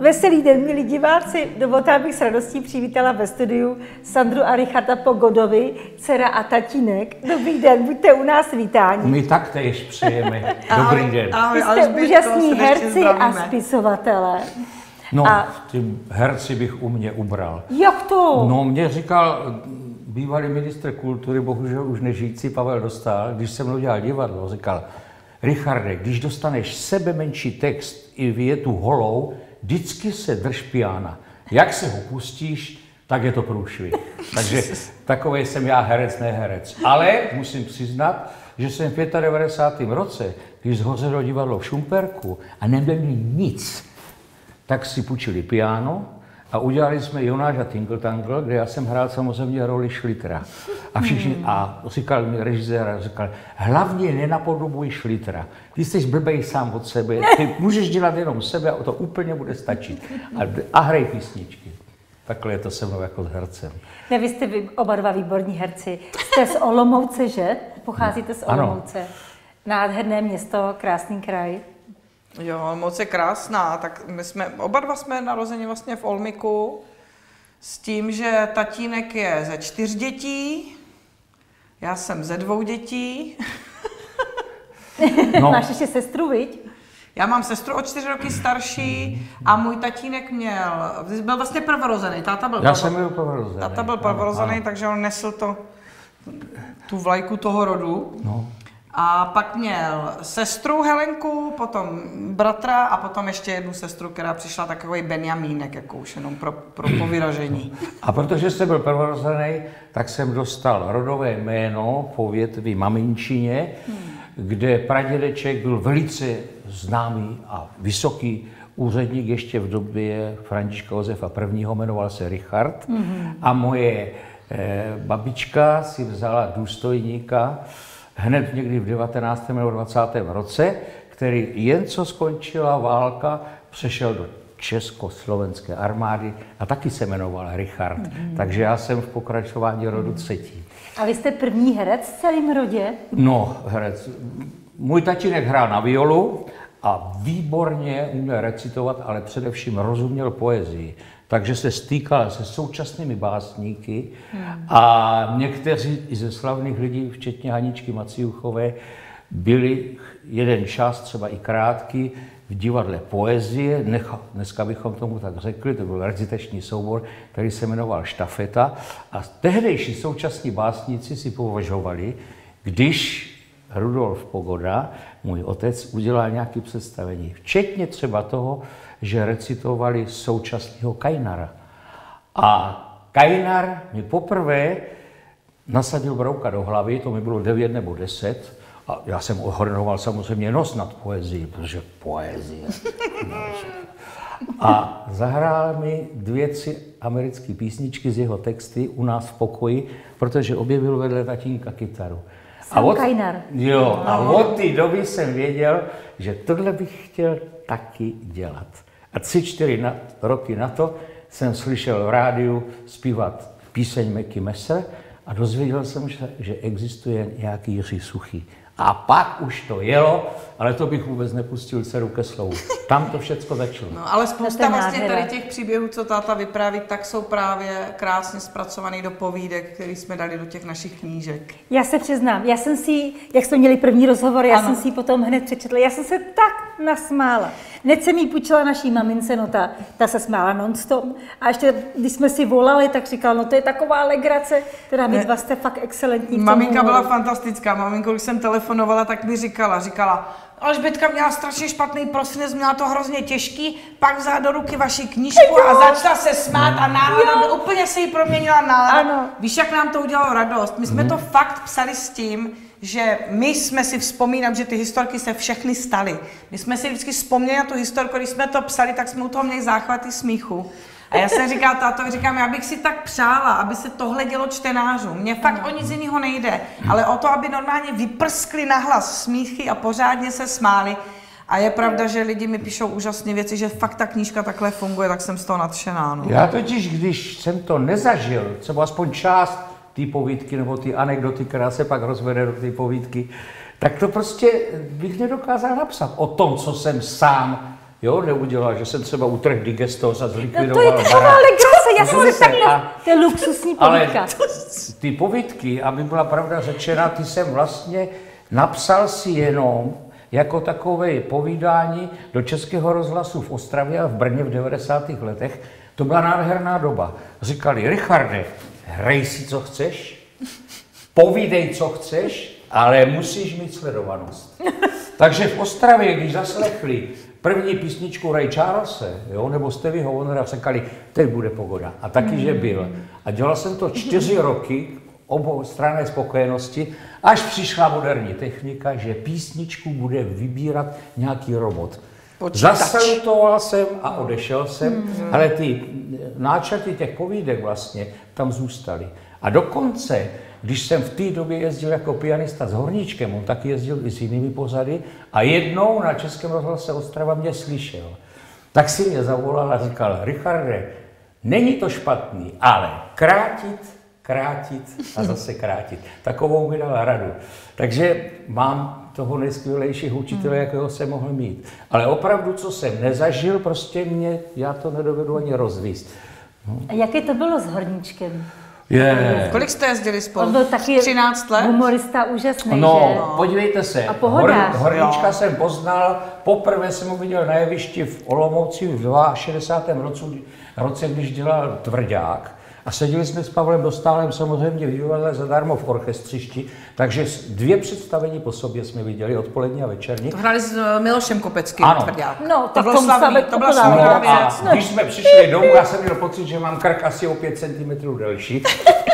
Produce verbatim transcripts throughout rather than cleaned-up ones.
Veselý den, milí diváci. Dovolte, abych s radostí přivítala ve studiu Sandru a Richarda Pogodovi, dcera a tatínek. Dobrý den, buďte u nás vítáni. My taktéž přejeme. Dobrý den. Vy jste úžasní herci a spisovatelé. No, a... ty herci bych u mě ubral. Jak to? No, mě říkal bývalý ministr kultury, bohužel už nežijící Pavel Dostál, když jsem mnou dělal divadlo, říkal: Richarde, když dostaneš sebe menší text i větu holou, vždycky se drž piana. Jak se ho pustíš, tak je to průšvih. Takže takový jsem já, herec, ne herec. Ale musím přiznat, že jsem v devadesátém pátém roce, když zhořelo divadlo v Šumperku a nebyl mi nic, tak si půjčili piano a udělali jsme Jonáš a Tinkl Tankl, kde já jsem hrál samozřejmě roli Šlitra. A všichni, a říkal mi režisér, říkal, hlavně nenapodobuj Šlitra. Ty jsi blbej sám od sebe, ty můžeš dělat jenom sebe a to úplně bude stačit. A, a hrej písničky. Takhle je to se mnou jako s hercem. Ne, vy jste vy, oba dva výborní herci. Jste z Olomouce, že? Pocházíte z Olomouce. Ano. Nádherné město, krásný kraj. Jo, moc je krásná, tak my jsme, oba dva jsme narozeni vlastně v Olmiku s tím, že tatínek je ze čtyř dětí, já jsem ze dvou dětí. No. Máš ještě sestru, viď? Já mám sestru o čtyři roky starší a můj tatínek měl, byl vlastně prvorozený, táta byl, já jsem byl prvorozený. Táta byl prvorozený, takže on nesl to, tu vlajku toho rodu. No. A pak měl sestru Helenku, potom bratra a potom ještě jednu sestru, která přišla takový Benjamínek, jako už jenom pro, pro povyražení. A protože jsem byl prvorozený, tak jsem dostal rodové jméno po větvi maminčině, hmm. kde pradědeček byl velice známý a vysoký úředník ještě v době Františka Josefa prvního, jmenoval se Richard. Hmm. A moje eh, babička si vzala důstojníka hned někdy v devatenáctém nebo dvacátém roce, který jen co skončila válka, přešel do československé armády a taky se jmenoval Richard. Mm-hmm. Takže já jsem v pokračování rodu třetí. A vy jste první herec v celém rodě? No, herec. Můj tatínek hrál na violu a výborně uměl recitovat, ale především rozuměl poezii. Takže se stýkal se současnými básníky hmm. a někteří ze slavných lidí, včetně Haničky Maciuchové, byli jeden čas, třeba i krátký, v divadle poezie. Dneska bychom tomu tak řekli, to byl recitační soubor, který se jmenoval Štafeta. A tehdejší současní básníci si považovali, když Rudolf Pogoda, můj otec, udělal nějaké představení, včetně třeba toho, že recitovali současného Kajnara. A Kajnar mi poprvé nasadil brouka do hlavy, to mi bylo devět nebo deset, a já jsem ohrnoval samozřejmě nos nad poezii, protože poezie. A zahrál mi dvě, tři americké písničky z jeho texty u nás v pokoji, protože objevil vedle tatínka kytaru. A od, jo, a od té doby jsem věděl, že tohle bych chtěl taky dělat. A tři, čtyři na, roky na to jsem slyšel v rádiu zpívat píseň Meky Messer a dozvěděl jsem se, že existuje nějaký Jiří Suchý. A pak už to jelo, ale to bych vůbec nepustil dceru ke slovu. Tam to všecko začalo. No, ale spousta vlastně tady těch příběhů, co táta vypráví, tak jsou právě krásně zpracovaný do povídek, který jsme dali do těch našich knížek. Já se přiznám, já jsem si, jak jsme měli první rozhovor, já ano. jsem si ji potom hned přečetla, já jsem se tak nasmála. Hned jsem jí půjčila naší mamince, no ta, ta se smála non-stop. A ještě, když jsme si volali, tak říkala, no to je taková legrace, teda my dva jste fakt excelentní. Maminka byla fantastická, maminko, když jsem telefonovala, tak mi říkala, říkala, Alžbětka měla strašně špatný prosinec, měla to hrozně těžký, pak vzala do ruky vaši knížku a začala se smát a nálada, úplně se jí proměnila nálada. Ano. Víš, jak nám to udělalo radost? My jsme hmm. to fakt psali s tím, že my jsme si vzpomínali, že ty historky se všechny staly. My jsme si vždycky vzpomněli na tu historku, když jsme to psali, tak jsme u toho měli záchvaty smíchu. A já jsem říkala tátovi, říkám, já bych si tak přála, aby se tohle dělo čtenářům. Mně fakt o nic jiného nejde, ale o to, aby normálně vyprskli nahlas smíchy a pořádně se smáli. A je pravda, že lidi mi píšou úžasné věci, že fakt ta knížka takhle funguje, tak jsem z toho nadšená. No. Já totiž, když jsem to nezažil, třeba aspoň část té povídky nebo ty anekdoty, která se pak rozvede do té povídky, tak to prostě bych nedokázal napsat o tom, co jsem sám jo, neudělal, že jsem třeba utrhl digestos a zlikvidoval. No to je taková legrace, já jsem si takhle, to je luxusní povídka. Ale ty povídky, aby byla pravda řečena, ty jsem vlastně napsal si jenom jako takové povídání do Českého rozhlasu v Ostravě a v Brně v devadesátých letech. To byla nádherná doba. Říkali, Richarde, hrej si, co chceš, povídej, co chceš, ale musíš mít sledovanost. Takže v Ostravě, když zaslechli první písničku Ray Charlese, jo, nebo Stevieho Wondera, řekali, teď bude pogoda. A taky, že byl. A dělal jsem to čtyři roky, oboustranné spokojenosti, až přišla moderní technika, že písničku bude vybírat nějaký robot. Počítač. Zasalutoval jsem a odešel jsem, mm. ale ty náčrty těch povídek vlastně tam zůstaly. A dokonce, když jsem v té době jezdil jako pianista s Horníčkem, on taky jezdil i s jinými pozady, a jednou na Českém rozhlase Ostrava mě slyšel, tak si mě zavolal a říkal, Richarde, není to špatný, ale krátit, krátit a zase krátit. Takovou mi dala radu. Takže mám toho nejskvělejšího učitele, jakého jsem mohl mít. Ale opravdu, co jsem nezažil, prostě mě, já to nedovedu ani rozvíst. No. A jaké to bylo s Horníčkem? Yeah. Kolik jste jezdili spolu? On byl taky třináct let? Humorista úžasný, no, že? No, podívejte se, a pohodář. Hor, Horníčka jo. jsem poznal, poprvé jsem ho viděl na jevišti v Olomouci v šedesátém roce, roce, když dělal Tvrdák. A seděli jsme s Pavlem Dostálem samozřejmě v divadle zadarmo v orchestřišti, takže dvě představení po sobě jsme viděli, odpolední a večerní. To hráli s Milošem Kopeckým, Tvrdák. No, to bylo slavný, to byla slavná věc. A když jsme přišli domů, já jsem měl pocit, že mám krk asi o pět centimetrů delší.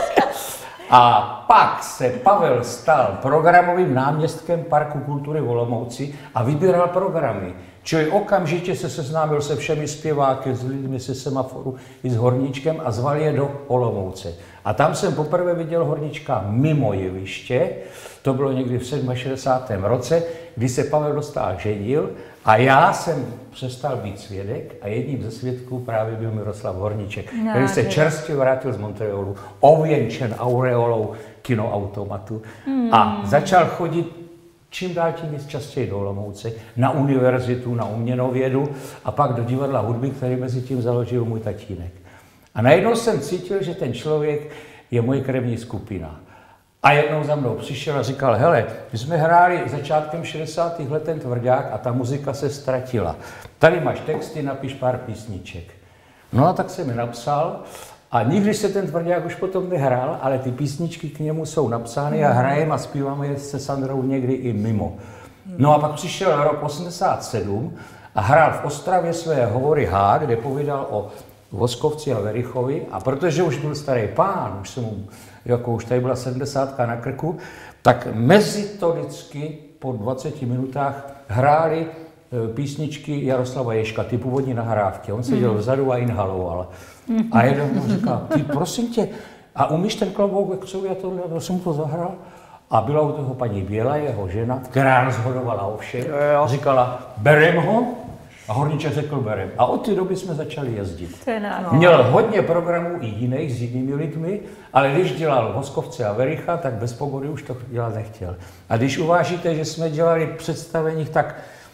A pak se Pavel stal programovým náměstkem Parku kultury v Olomouci a vybíral programy. Čili okamžitě se seznámil se všemi zpěváky, s lidmi se Semaforu i s Horníčkem a zval je do Olomouce. A tam jsem poprvé viděl Horníčka mimo jeviště, to bylo někdy v šedesátém sedmém roce, kdy se Pavel Dostál ženil a já jsem přestal být svědek a jedním ze svědků právě byl Miroslav Horníček, no, který se čerstvě vrátil z Montrealu, ověnčen aureolou kinoautomatu hmm. a začal chodit čím dál tím víc častěji do Olomouce, na univerzitu, na uměnovědu a pak do divadla hudby, který mezi tím založil můj tatínek. A najednou jsem cítil, že ten člověk je moje krevní skupina. A jednou za mnou přišel a říkal, hele, my jsme hráli začátkem šedesátých let ten Tvrdák a ta muzika se ztratila. Tady máš texty, napiš pár písniček. No a tak jsem je napsal a nikdy se ten Tvrdák už potom nehrál, ale ty písničky k němu jsou napsány a hrajeme a zpíváme je se Sandrou někdy i mimo. No a pak přišel rok osmdesát sedm a hrál v Ostravě své hovory H, kde povídal o Voskovci a Verichovi a protože už byl starý pán, už jsem mu, jako už tady byla sedmdesátka na krku, tak mezi to vždycky po dvaceti minutách hráli písničky Jaroslava Ježka, ty původní nahrávky. On seděl vzadu a inhaloval. A jeden mu říkal, ty prosím tě, a umíš ten klobouk, jak jsou, já to, já jsem to zahrál? A byla u toho paní Běla, jeho žena, která rozhodovala o všem. Říkala, berem ho? A Horníček řekl, berem. A od té doby jsme začali jezdit. No. Měl hodně programů i jiných s jinými lidmi, ale když dělal Voskovce a Vericha, tak bez pogody už to dělat nechtěl. A když uvážíte, že jsme dělali představeních, tak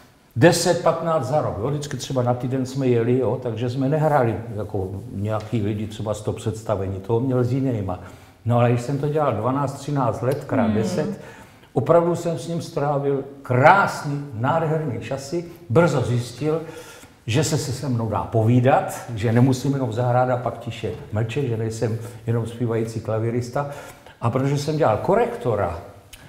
deset patnáct za rok, jo? Vždycky třeba na týden jsme jeli, jo? Takže jsme nehráli jako nějaký lidi, třeba sto představení, toho měl s jinýma. No ale když jsem to dělal dvanáct třináct let, krát deset, mm. opravdu jsem s ním strávil krásný, nádherný časy, brzo zjistil, že se se se mnou dá povídat, že nemusím jenom zahrát a pak tiše mlčet, že nejsem jenom zpívající klavirista. A protože jsem dělal korektora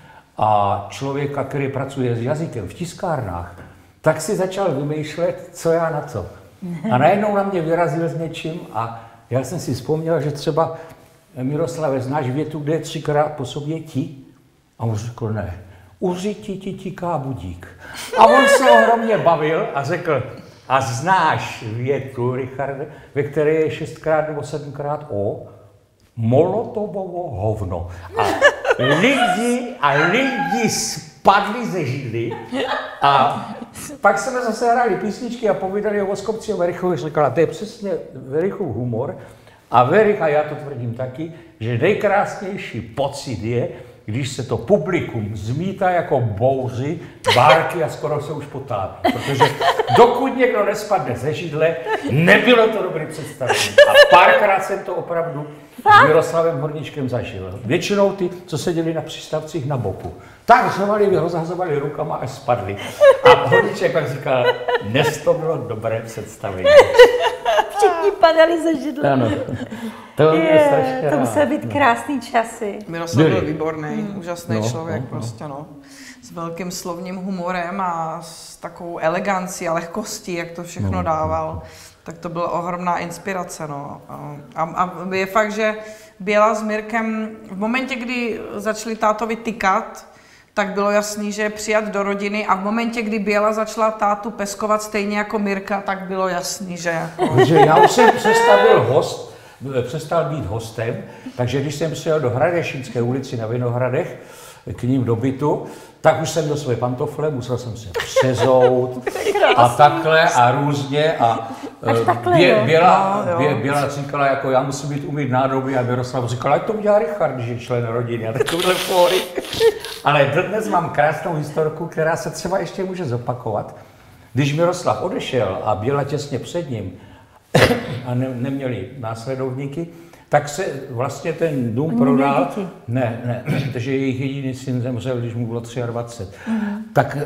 a člověka, který pracuje s jazykem v tiskárnách, tak si začal vymýšlet, co já na to. A najednou na mě vyrazil s něčím a já jsem si vzpomněl, že třeba Miroslave, znáš větu, kde je třikrát po sobě ti? A on řekl, ne. Uři ti ti tiká budík. A on se ohromně bavil a řekl, a znáš větu, Richarde, ve které je šestkrát nebo sedmkrát o? Molotovovo hovno. A lidi a lidi spadli ze židly a pak jsme zase hráli písničky a povídali o Voskovci a Verichovi. Říkala, to je přesně Verichův humor. A Verich, a já to tvrdím taky, že nejkrásnější pocit je, když se to publikum zmítá jako bouři, bárky a skoro se už potápí. Protože dokud někdo nespadne ze židle, nebylo to dobré představení. A párkrát jsem to opravdu s Miroslavem Horníčkem zažil. Většinou ty, co seděli na přístavcích na boku. Tak řvali, rozhazovali rukama, až spadli. A Horníček pak říkal, dnes to bylo dobré představení. Všichni padali ze židle. Ano. To, je, strašně to musely být krásný časy. Miroslav byl výborný, hmm. úžasný no, člověk no, prostě, no. S velkým slovním humorem a s takovou elegancí a lehkostí, jak to všechno no, dával. No. Tak to byla ohromná inspirace, no. A, a je fakt, že Běla s Mirkem, v momentě, kdy začali tátovi tykat, tak bylo jasný, že je přijat do rodiny a v momentě, kdy Běla začala tátu peskovat stejně jako Mirka, tak bylo jasný, že jako... Že já už jsem přestal byl host, přestal být hostem, takže když jsem přijel do Hradešínské ulici na Vinohradech, k ním do bytu, tak už jsem do své pantofle, musel jsem se přezout a takhle a různě a bě, Běla, bě, Běla říkala, jako já musím být umýt nádoby a Miroslav říkal, ať to udělá Richard, když je člen rodiny a takovýhle fóry. Ale dnes mám krásnou historku, která se třeba ještě může zopakovat. Když Miroslav odešel a Běla těsně před ním a ne, neměli následovníky, tak se vlastně ten dům Oni prodal. Ne, ne, protože jejich jediný syn zemřel, když mu bylo dvacet tři. Uh-huh. Tak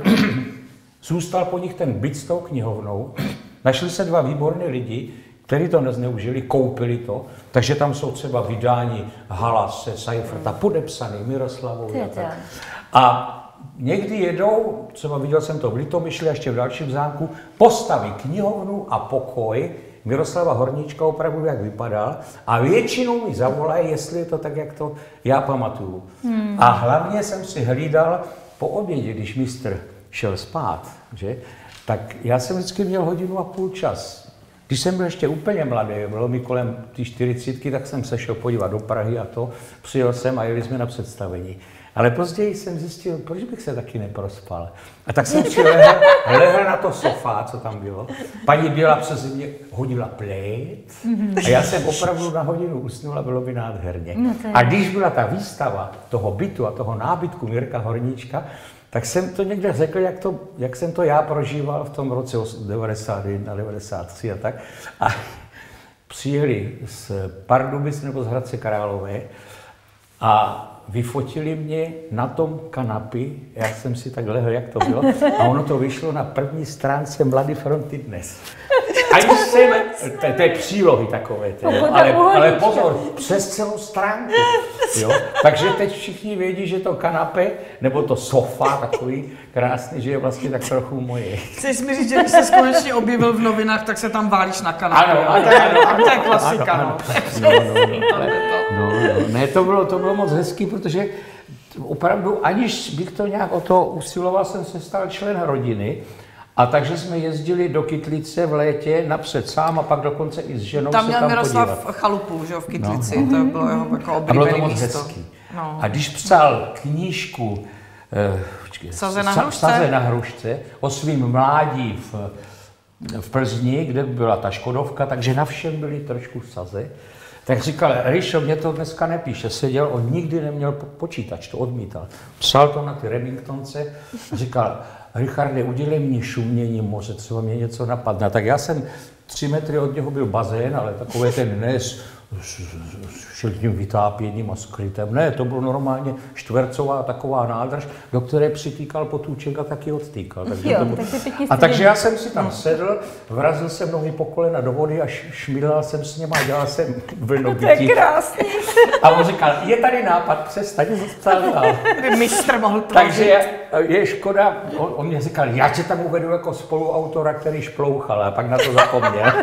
zůstal po nich ten byt s tou knihovnou. Našli se dva výborní lidi, kteří to nezneužili, koupili to, takže tam jsou třeba vydání Halase, Seiferta, podepsaný Miroslavou. A, a někdy jedou, třeba viděl jsem to v Litomyšli a ještě v dalším zámku, postaví knihovnu a pokoj Miroslava Horníčka, opravdu jak vypadal, a většinou mi zavolají, jestli je to tak, jak to já pamatuju. Hmm. A hlavně jsem si hlídal po obědě, když mistr šel spát, že? Tak já jsem vždycky měl hodinu a půl čas. Když jsem byl ještě úplně mladý, bylo mi kolem té čtyřicítky, tak jsem se šel podívat do Prahy a to, přijel jsem a jeli jsme na představení. Ale později jsem zjistil, proč bych se taky neprospal. A tak jsem si lehl, lehl na to sofá, co tam bylo. Paní Běla přes mě hodila plét a já jsem opravdu na hodinu usnul a bylo by nádherně. A když byla ta výstava toho bytu a toho nábytku Mirka Horníčka, tak jsem to někde řekl, jak, to, jak jsem to já prožíval v tom roce devadesát jedna, devadesát tři a tak. A přijeli z Pardubic nebo z Hradce Králové a vyfotili mě na tom kanapy, já jsem si tak lehl, jak to bylo, a ono to vyšlo na první stránce Mladé fronty dnes. Ani jsem, to, to je přílohy takové, to, ale, ale pozor, přes celou stránku. Jo? Takže teď všichni vědí, že to kanapé, nebo to sofa takový krásný, že je vlastně tak trochu moje. Chceš mi říct, že když se konečně objevil v novinách, tak se tam válíš na kanapě. Ano, ano, ano, ano, to je klasika. Ano, ano. No, no, no, ale, no, no, ne, to bylo, to bylo moc hezký, protože opravdu, aniž bych to nějak o to usiloval, jsem se stal člen rodiny. A takže jsme jezdili do Kytlice v létě napřed sám a pak dokonce i s ženou tam se tam podívat. Tam měl Miroslav chalupu, že jo, v Kytlici, no, no. To bylo jeho jako oblíbený místo. Hezký. No. A když psal knížku eh, Saze na hrušce. Saze na hrušce o svým mládí v, v Plzni, kde byla ta Škodovka, takže na všem byly trošku saze. Tak říkal, Rišo, mě to dneska nepíše, seděl, on nikdy neměl počítač, to odmítal. Psal to na ty Remingtonce a říkal, Richarde, udělej mě šumění moře, třeba mě něco napadne. Tak já jsem tři metry od něho byl bazén, ale takový ten ne s, s, s všelkým vytápěním a skrytem. Ne, to bylo normálně čtvercová taková nádrž, do které přitýkal potůček a taky odtýkal. Takže jo, to bylo... tak a takže já jsem si tam sedl, vrazil jsem nohy po kolena do vody a šmílal jsem s něma a dělal jsem vlnobytí. To je krásný. A on říkal, je tady nápad, přestaň psát dál. Mistr mohl tvořit. Takže je, je škoda, on, on mě říkal, já tě tam uvedu jako spoluautora, který šplouchal, a pak na to zapomněl.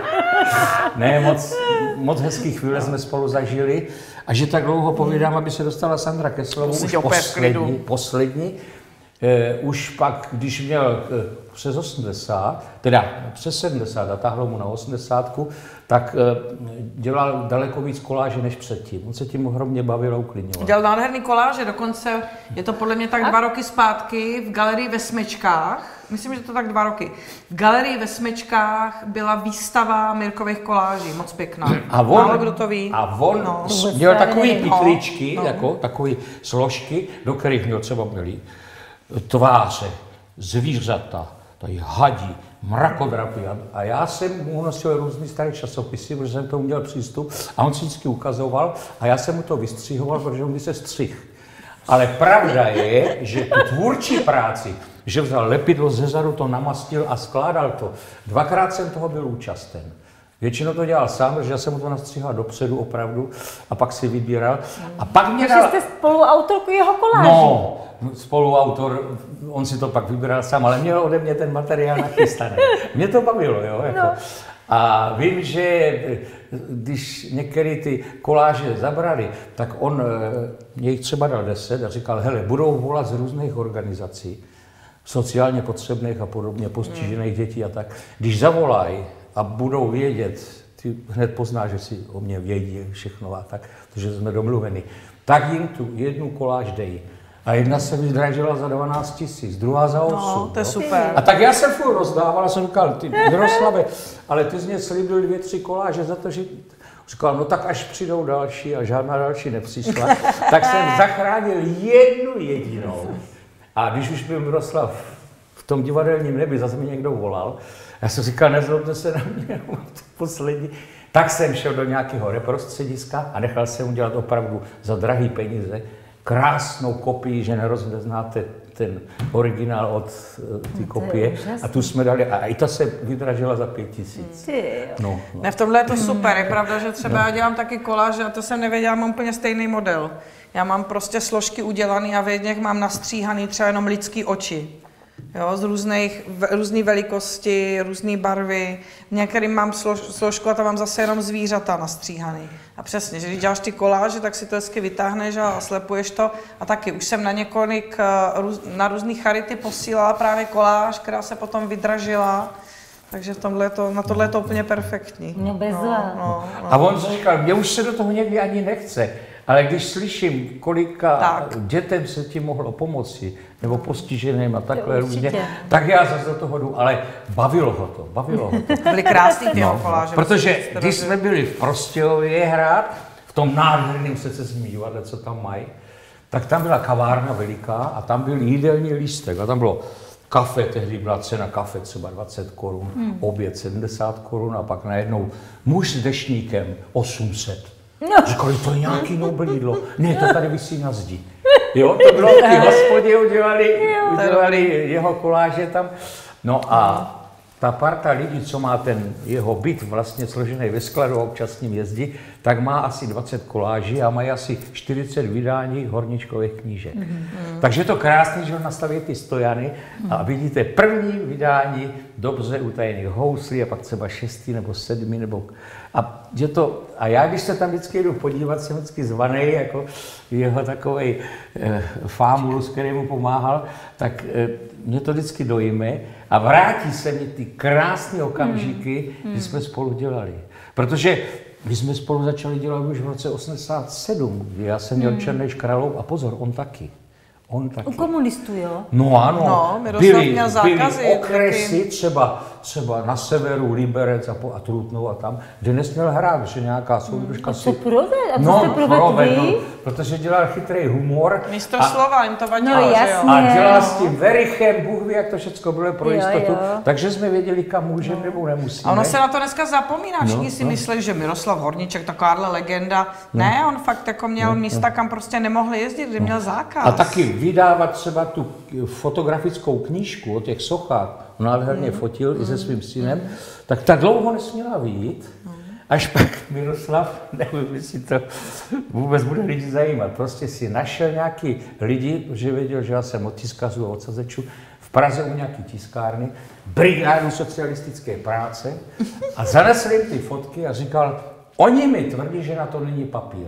Ne, moc, moc hezký chvíle jsme spolu zažili. A že tak dlouho povídám, aby se dostala Sandra ke slovu, už poslední, poslední. Eh, už pak, když měl eh, přes osmdesát, teda přes sedmdesát a táhlo mu na osmdesátku, tak eh, dělal daleko víc koláže než předtím. On se tím ohromně bavil a uklidňoval. Dělal nádherný koláže, dokonce je to podle mě tak dva roky zpátky v galerii ve Smečkách. Myslím, že to tak dva roky. V galerii ve Smečkách byla výstava Mirkových koláží, moc pěkná. A on, málo kdo to ví. A on no. měl takový pytlíčky, no. jako takový složky, do kterých měl třeba měli tváře, zvířata, tady hadí, mrakodrapy. A já jsem mu nosil různý staré časopisy, protože jsem tomu měl přístup a on si vždycky ukazoval a já jsem mu to vystřihoval, protože on by se střih. Ale pravda je, že tu tvůrčí práci, že vzal lepidlo ze zadu, to namastil a skládal to. Dvakrát jsem toho byl účasten. Většinou to dělal sám, protože já jsem mu to nastříhal dopředu opravdu a pak si vybíral. A pak mě dal... jste spoluautorku jeho koláží. No, spoluautor, on si to pak vybíral sám, ale měl ode mě ten materiál nachystaný. Mě to bavilo, jo. Jako. No. A vím, že když některé ty koláže zabrali, tak on mě jich třeba dal deset a říkal, hele, budou volat z různých organizací, sociálně potřebných a podobně, postižených dětí a tak. Když zavolají a budou vědět, ty hned poznáš, že si o mě vědí všechno a tak, protože jsme domluveni, tak jim tu jednu koláž dej. A jedna se vydražila za dvanáct tisíc, druhá za osm. No, to je super. A tak já jsem furt rozdával a jsem říkal, ty Miroslave, ale ty jsi mě slíbil dvě, tři koláže za to, že... Říkal, no tak až přijdou další a žádná další nepřišla, tak jsem zachránil jednu jedinou. A když už byl Miroslav v tom divadelním nebi, zase mi někdo volal, já jsem říkal, nezlobte se na mě, poslední. Tak jsem šel do nějakého reprostřediska a nechal jsem udělat opravdu za drahý peníze krásnou kopii, že nerozeznáte ten originál od té kopie. A tu jsme dali, a i ta se vydražila za pět tisíc. No, no. Ne, v tomhle je to super, je pravda, že třeba no. já dělám taky koláže a to jsem nevěděla, mám úplně stejný model. Já mám prostě složky udělané a v jedněch mám nastříhaný třeba jenom lidský oči. Jo, z různých, různé velikosti, různé barvy. Některým mám slož, složku a tam mám zase jenom zvířata nastříhaný. A přesně, že když děláš ty koláže, tak si to hezky vytáhneš a slepuješ to. A taky už jsem na několik, na různé charity posílala právě koláž, která se potom vydražila. Takže tomhle to, na tohle je to úplně perfektní. No bez no, no, no. A on říkal, mě už se do toho někdy ani nechce. Ale když slyším, kolika tak. dětem se ti mohlo pomoci, nebo postiženým a takhle různě, tak já zase do toho jdu, ale bavilo ho to, bavilo ho to. Byly krásný ty no, koláže. Protože když jsme byli v Prostějově hrát, v tom nádherném secesním divadle, co tam mají, tak tam byla kavárna veliká a tam byl jídelní lístek a tam bylo kafe, tehdy byla cena kafe třeba dvacet korun, hmm. oběd sedmdesát korun a pak najednou muž s deštníkem osm set. No. Říkali, to je nějaký Nobel jídlo. Ne, to tady visí na zdi. Jo, to bylo, ty hospodě udělali, udělali jeho koláže tam. No a ta parta lidí, co má ten jeho byt vlastně složený ve skladu a občas s ním jezdí, tak má asi dvacet koláží a mají asi čtyřicet vydání Horničkových knížek. Mm-hmm. Takže je to krásné, že on nastaví ty stojany a vidíte první vydání dobře utajených houslí a pak třeba šestý nebo sedmý nebo... A, je to, a já, když se tam vždycky jdu podívat, jsem vždycky zvaný jako jeho takovej eh, fámulus, který mu pomáhal, tak eh, mě to vždycky dojme a vrátí se mi ty krásné okamžiky, hmm. kdy jsme spolu dělali. Protože my jsme spolu začali dělat už v roce osmdesát sedm, kdy já jsem měl hmm. Černý škralou a pozor, on taky. On taky. U komunistů, jo? No ano, no, byly, byly okresy, třeba, třeba na severu, Liberec a, po, a Trutnov a tam, kde nesměl hrát, že nějaká soudružka si... A co provedl? A co no, jste provedl vy? Protože dělal chytrý humor. Místo slova jim to vadilo, no, že jo? A dělal s tím verichem, Bůh ví, jak to všechno bylo pro jistotu. Jo, jo. Takže jsme věděli, kam můžeme no. nebo nemusíme. A ono se na to dneska zapomíná, všichni no, si no. myslí, že Miroslav Horníček, takováhle legenda. No. Ne, on fakt jako měl no, místa, no. kam prostě nemohli jezdit, kde no. měl zákaz. A taky vydávat třeba tu fotografickou knížku o těch sochách, on nádherně mm. fotil mm. i se svým synem, mm. tak tak dlouho nesměla vyjít, mm. až pak Miroslav, nevím, jestli to vůbec bude lidi zajímat, prostě si našel nějaký lidi, že věděl, že já jsem od tiskařů a od sazečů, v Praze u nějaký tiskárny, brigádu socialistické práce a zanesl jim ty fotky a říkal, oni mi tvrdí, že na to není papír.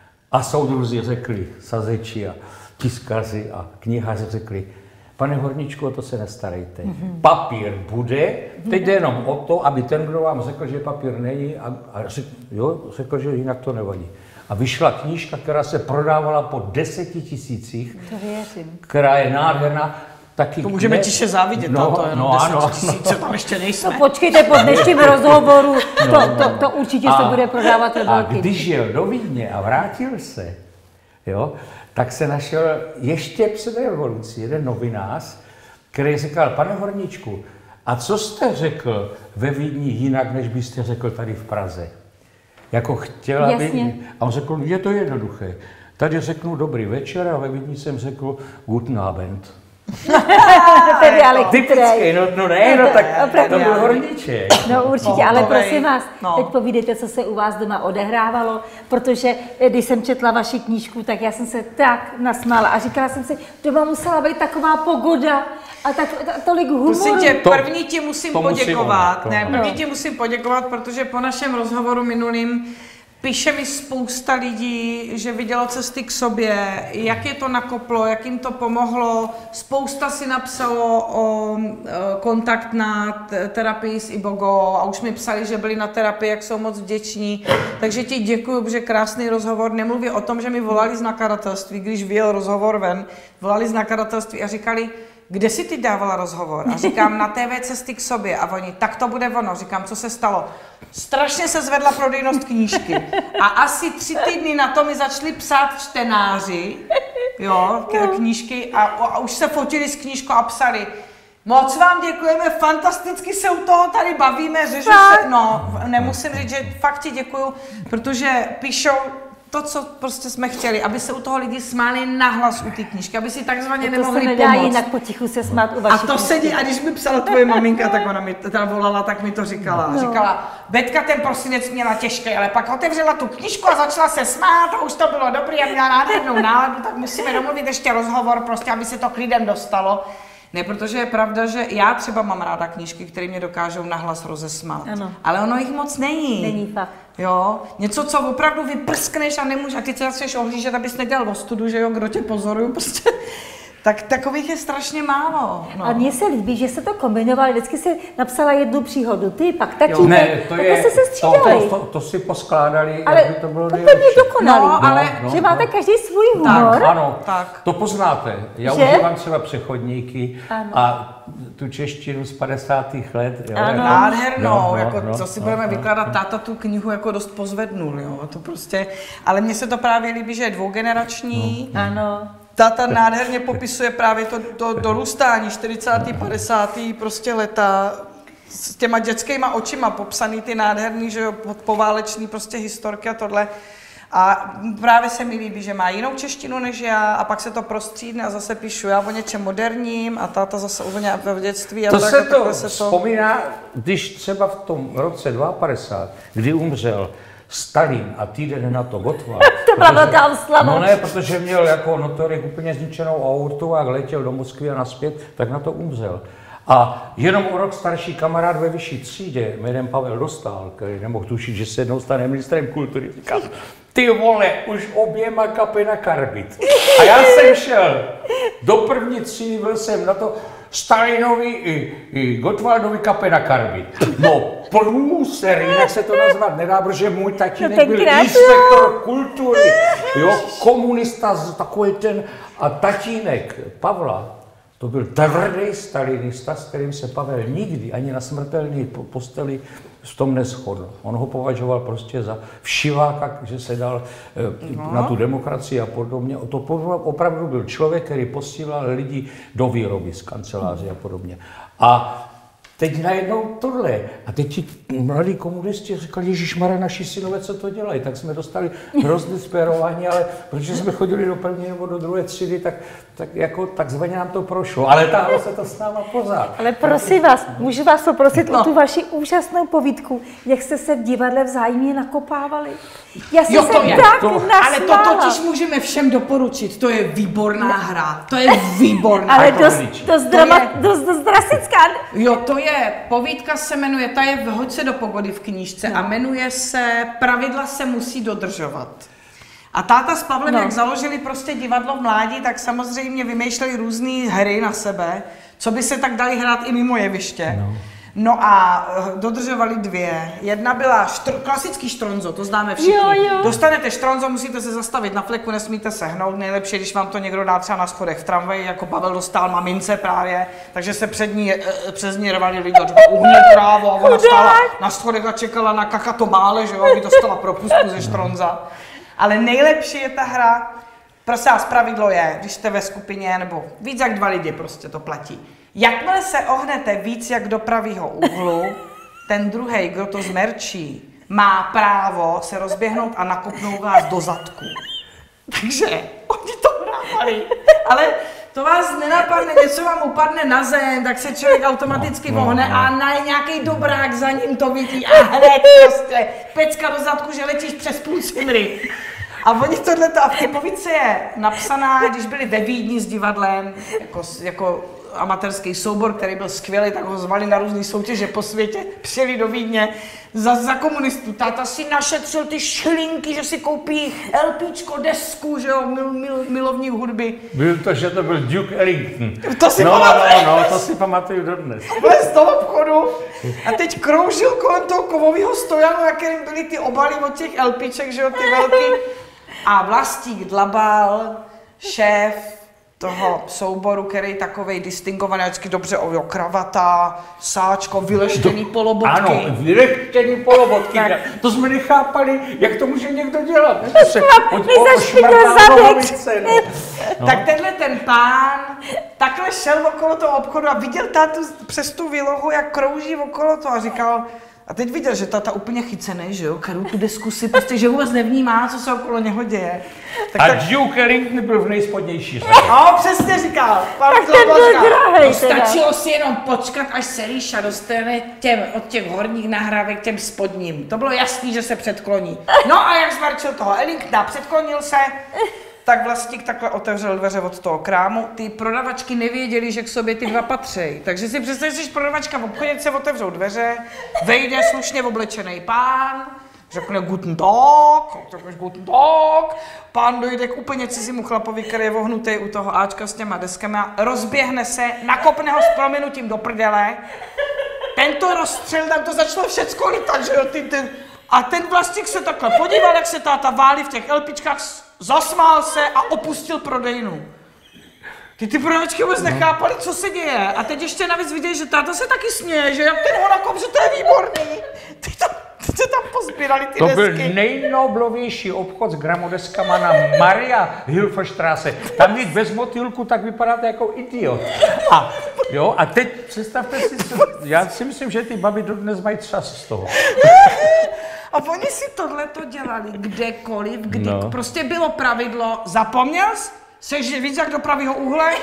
A soudruzi řekli, sazeči a tiskaři a knihaři řekli, pane Horníčku, o to se nestarejte. Mm-hmm. Papír bude, teď jde jenom o to, aby ten, kdo vám řekl, že papír není, a, a řekl, jo, řekl, že jinak to nevadí. A vyšla knížka, která se prodávala po deseti tisících, která je nádherná. Taky to můžeme ne... tiše závidět, no, to je jenom no, ano, tisíce, tam ještě nejsme. No počkejte, po dnešním rozhovoru, to, no, to, to určitě a, se bude prodávat ve velkým. A když jel do Vídně a vrátil se, jo, tak se našel ještě před revolucí jeden novinář, který říkal, pane Horníčku, a co jste řekl ve Vídni jinak, než byste řekl tady v Praze? Jako chtěla by... A on řekl, je to jednoduché. Tady řeknu dobrý večer a ve Vídni jsem řekl Guten Abend. Tedy ale typický, no, no ne, no tak to byl horníček. No určitě, ale prosím vás, no. teď povídejte, co se u vás doma odehrávalo, protože když jsem četla vaši knížku, tak já jsem se tak nasmála a říkala jsem si, doma musela být taková pogoda a tak, tolik humoru. Prosím tě, první ti musím to poděkovat, musím, ne, první no. ti musím poděkovat, protože po našem rozhovoru minulým píše mi spousta lidí, že vidělo cesty k sobě, jak je to nakoplo, jak jim to pomohlo. Spousta si napsalo o kontakt na terapii s Ibogo a už mi psali, že byli na terapii, jak jsou moc vděční. Takže ti děkuju, protože krásný rozhovor. Nemluví o tom, že mi volali z nakladatelství, když vyjel rozhovor ven, volali z nakladatelství a říkali, kde jsi ty dávala rozhovor? A říkám, na té vé Cesty k sobě. A oni, tak to bude ono. Říkám, co se stalo? Strašně se zvedla prodejnost knížky. A asi tři týdny na to mi začali psát čtenáři, jo, knížky a, a už se fotili s knížkou a psali, moc vám děkujeme, fantasticky se u toho tady bavíme, řešu se, no, nemusím říct, že fakt ti děkuju, protože píšou to, co prostě jsme chtěli, aby se u toho lidi smáli nahlas u té knížky, aby si takzvaně to nemohli pomoct. To se nedá pomoct. jinak potichu se smát u vaší A to knížky. sedí, a když mi psala tvoje maminka, tak ona mi teda volala, tak mi to říkala. No. Říkala, Betka ten prosinec měla těžký, ale pak otevřela tu knížku a začala se smát, a už to bylo dobrý a měla nádhernou náladu, tak musíme domluvit ještě rozhovor, prostě, aby se to k lidem dostalo. Ne, protože je pravda, že já třeba mám ráda knížky, které mě dokážou nahlas rozesmát. Ano. Ale ono jich moc není. Není fakt. Jo, něco, co opravdu vyprskneš a nemůžeš, a ty se začneš ohlížet, abys nedělal ostudu, že jo, kdo tě pozorují, prostě. Tak takových je strašně málo. No. A mně se líbí, že se to kombinovali. Vždycky si napsala jednu příhodu, ty, pak tačínek. Ne, to je, jste se střídali. To, to, to, to si poskládali, ale aby to bylo úplně dokonalý. No, ale, no, že máte no. každý svůj humor. Tak, ano, tak. To poznáte. Já že? užívám třeba přechodníky ano. a tu češtinu z padesátých let. Jo, ano. Nádhernou, no, jako, no, co si no, budeme no, vykládat, no. Táta tu knihu jako dost pozvednul, jo, to prostě, ale mně se to právě líbí, že je dvougenerační. No. Ano. Táta nádherně popisuje právě to, to dorůstání, čtyřicátá padesátá prostě leta, s těma dětskýma očima popsaný ty nádherný, že jo, poválečný prostě historky a tohle. A právě se mi líbí, že má jinou češtinu než já a pak se to prostřídne a zase píšu já o něčem moderním a táta zase úplně v dětství. A to tak, se a to se to vzpomíná, když třeba v tom roce padesát dva, kdy umřel Stalin a týden na to Gottwald. To byla velká oslava. No ne, protože měl jako notorik úplně zničenou aortu a letěl do Moskvy a naspět, tak na to umřel. A jenom o rok starší kamarád ve vyšší třídě, jménem Pavel Dostál, který nemohl tušit, že se jednou stane ministrem kultury, říkal, ty vole, už oběma kapy na karbit. A já jsem šel do první třídy, byl jsem na to Stalinovi i, i Gottwaldovi kapy na karbit. No průser, jinak se to nazvat nedá, protože můj tatínek no, byl inspektor kultury, jo, komunista, takový ten, a tatínek Pavla, to byl tvrdý stalinista, s kterým se Pavel nikdy ani na smrtelné posteli v tom neshodl. On ho považoval prostě za všiváka, že se dal no. na tu demokracii a podobně. To opravdu byl člověk, který posílal lidi do výroby z kanceláře a podobně. A teď najednou tohle. A teď ti mladí komunisti říkali, ježišmarja, naši synové, co to dělají? Tak jsme dostali hrozné spérování, ale protože jsme chodili do první nebo do druhé třídy, tak, tak jako takzvaně nám to prošlo. Ale táhlo se to s náma pořád. Ale prosím vás, můžu vás poprosit no. o tu vaši úžasnou povídku, jak jste se v divadle vzájemně nakopávali? Já jsem jo, se to je, tak to, nasmála. Ale to totiž můžeme všem doporučit. To je výborná no. hra. To je výborná ale hra. dost, dost, drama, je, dost, dost drastická. Jo, to je, povídka se jmenuje, ta je v Hoď se do pogody v knížce no. a jmenuje se Pravidla se musí dodržovat. A táta s Pavlem, no. jak založili prostě divadlo v mládí, tak samozřejmě vymýšleli různé hry na sebe, co by se tak dali hrát i mimo jeviště. No. No a dodržovali dvě. Jedna byla štr- klasický štronzo, to známe všichni. Jo, jo. Dostanete štronzo, musíte se zastavit na fleku, nesmíte se hnout. Nejlepší, když vám to někdo dá třeba na schodech v tramvaji, jako Pavel dostal mamince právě, takže se před ní, přes ní rvali lidi, uhni právo a ona stála na schodech a čekala na kakatomále, že jo, aby dostala propustku ze štronza. Ale nejlepší je ta hra, prosím vás, pravidlo je, když jste ve skupině, nebo víc jak dva lidi prostě to platí. Jakmile se ohnete víc jak do pravýho úhlu, ten druhej, kdo to zmerčí, má právo se rozběhnout a nakopnout vás do zadku. Takže oni to hrávali, ale to vás nenapadne, něco vám upadne na zem, tak se člověk automaticky vohne a na nějaký dobrák za ním to vidí a hned prostě pecka do zadku, že letíš přes půl cimry. A oni tohleto, a v té povídce je napsaná, když byli ve Vídni s divadlem, jako, jako amatérský soubor, který byl skvělý, tak ho zvali na různé soutěže po světě, přijeli do Vídně za, za komunistů. Táta si našetřil ty šilinky, že si koupí LPčko, desku, že jo, mil, mil, milovník hudby. Byl to, že to byl Duke Ellington. To si no, pamatuješ? no, no, to si pamatuju dodnes. Byl z toho obchodu a teď kroužil kolem toho kovového stojanu, na kterým byly ty obaly od těch LPček, že jo, ty velký. A Vlastík Dlabal, šéf toho souboru, který takovej distingovaný, vždycky dobře o kravata, sáčko, vyleštěný polobotky. Ano, vyleštěný polobotky. To jsme nechápali, jak to může někdo dělat. No. Tak tenhle ten pán takhle šel okolo toho obchodu a viděl tátu přes tu výlohu, jak krouží okolo toho a říkal, a teď viděl, že táta úplně chycený, že jo, kterou tu diskusi, prostě, že vůbec nevnímá, co se okolo něho děje. Tak a tak... Duke Ellington byl v nejspodnější řadě. No, přesně říkal. Pan tak ten byl drahej, stačilo si jenom počkat, až se Ríša dostane těm, od těch horních nahrávek k těm spodním. To bylo jasný, že se předkloní. No a jak zmarčil toho Ellingtona, předklonil se, tak Vlastík takhle otevřel dveře od toho krámu. Ty prodavačky nevěděly, že k sobě ty dva patří. Takže si představíš, že prodavačka v obchodě se otevřou dveře, vejde slušně oblečený pán, řekne guten Tag, řekneš guten Tag, pán dojde k úplně cizímu chlapovi, který je vohnutý u toho áčka s těma deskama, rozběhne se, nakopne ho s prominutím do prdele, tento rozstřel, tam to začalo všecko lítat, že jo, ty, ty. A ten Vlastík se takhle podíval, jak se táta válí v těch LPčkách, zasmál se a opustil prodejnu. Ty ty prodavačky vůbec nechápali, co se děje. A teď ještě navíc vidějí, že táta se taky směje, že jak ten honakop, že to je výborný. Ty tam, ty se tam pozbírali ty to desky. To byl nejnoblovější obchod s gramodeskama na Maria Hilferstraße. Tam jít bez motýlku, tak vypadáte jako idiot. A, jo, a teď představte si, já si myslím, že ty baby dodnes mají třas z toho. A oni si tohleto dělali kdekoliv, kdy no. Prostě bylo pravidlo, zapomněl jsi, seš víc jak do pravýho úhle,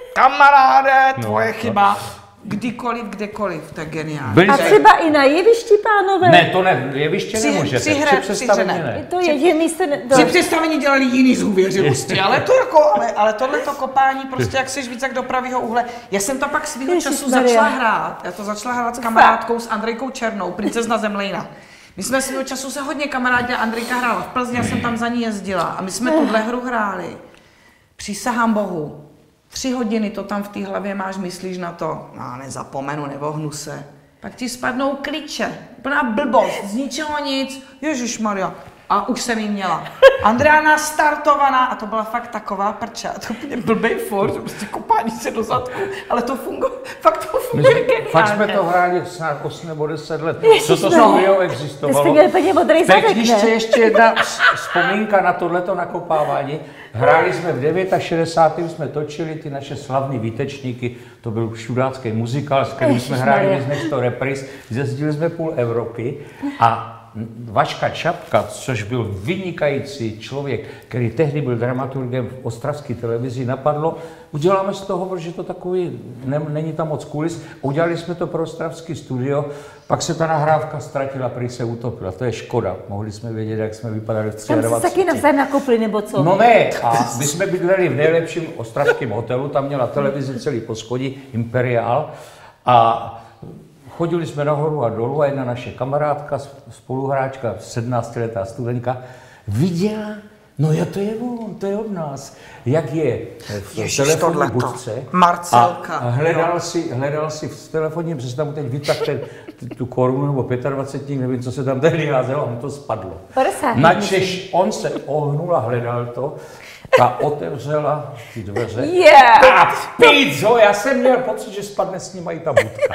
kamaráde, tvoje no, chyba, kdykoliv, kdekoliv, to je geniální. A třeba i na jevišti, pánové? Ne, to ne, jeviště při, nemůžete, při, hře, při představení při ne. To je jediný se ne... Při představení dělali jiný zhůvěřivosti, ale to jako, ale, ale tohleto kopání, prostě jak seš víc jak do pravýho úhle. Já jsem to pak svýho Ježiš času Maria. začala hrát, já to začala hrát s kamarádkou, s Andrejkou Černou, princezna Zemlejna. My jsme svýho času se hodně kamarádě, Andrejka hrála v Plzni, já jsem tam za ní jezdila a my jsme tuhle hru hráli. Přísahám Bohu, tři hodiny to tam v té hlavě máš, myslíš na to, no nezapomenu, nevohnu se. Pak ti spadnou klíče, plná blbost, z ničeho nic, ježišmarja. A už jsem jí měla. Andrea nastartovaná a to byla fakt taková prča, to úplně blbej furt, že prostě kopání se do zadku, ale to funguje, fakt to funguje geniálně. Fakt jsme to hráli snad osm nebo deset let, co to studio existovalo. Jste měli pěkně modrý zadek, ne? Ještě, ještě jedna vzpomínka na tohleto nakopávání. Hráli jsme v šedesátém devátém jsme točili ty naše slavné výtečníky, to byl šudácký muzikál, s kterým jsme hráli víc než to repris, jezdili jsme půl Evropy a Vaška Čapka, což byl vynikající člověk, který tehdy byl dramaturgem v ostravské televizi, napadlo, uděláme z toho, protože to takový, ne, není tam moc kulis, udělali jsme to pro ostravský studio, pak se ta nahrávka ztratila, prý se utopila, to je škoda, mohli jsme vědět, jak jsme vypadali v Tam dvacet. se taky navzájem nakopli, nebo co? No ne, a my jsme bydleli v nejlepším ostravském hotelu, tam měla televizi celý poschodí, Imperial, a chodili jsme nahoru a dolů a jedna naše kamarádka, spoluhráčka, sedmnáctiletá studentka, viděla, no jo, to je on, to je od nás, jak je v telefonní budce. Marcelka. A hledal si, hledal si v telefonním přestavu teď vytakte tu korunu nebo pětadvacetník, nevím, co se tam tehdy házelo, a mu to spadlo. Načež on se ohnul a hledal to, ta otevřela ty dveře. Yeah. A pizzo, já jsem měl pocit, že spadne s ním i ta budka.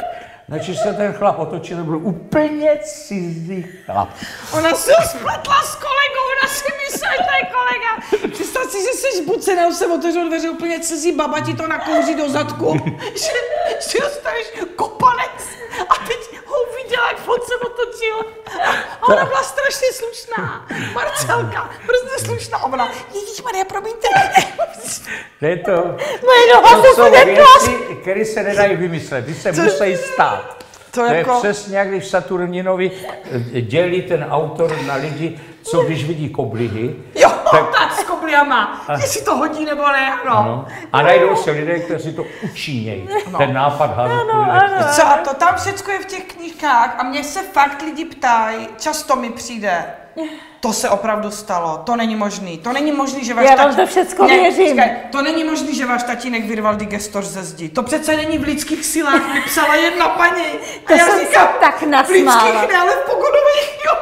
Načež se ten chlap otočil, byl úplně cizí chlap. Ona se spletla s kolegou, ona si myslela, že to je kolega. Představ si, že jsi zbucená, už se otevřel dveře, úplně cizí baba ti to nakouří do zadku, že, že dostaneš kopanec a teď ho uviděla, jak fot se otočil. A ona byla strašně slušná. Marcelka, prostě slušná. A ona, ježišmarja, promiňte. Ne to, Moje noha to se jsou podekla. věci, které se nedají vymyslet, ty se musí stát. To, To je jako... přesně, jak když Saturninovi dělí ten autor na lidi, co když vidí koblihy. Jo, tak, tak s kobliama, jestli to hodí nebo ne, ano. ano. A najdou se lidé, kteří to učinějí. No. Ten nápad házet. Co, a to tam všecko je v těch knížkách a mě se fakt lidi ptají, často mi přijde, to se opravdu stalo, to není možný, to není možný, že váš Já vám tatínek... to všecko věřím. Počkej, to není možný, že váš tatínek vyrval digestor ze zdi, to přece není v lidských silách, mi psala jedna paní. To jsem se tak v nasmála. lidských ne, ale v pogodových, jo.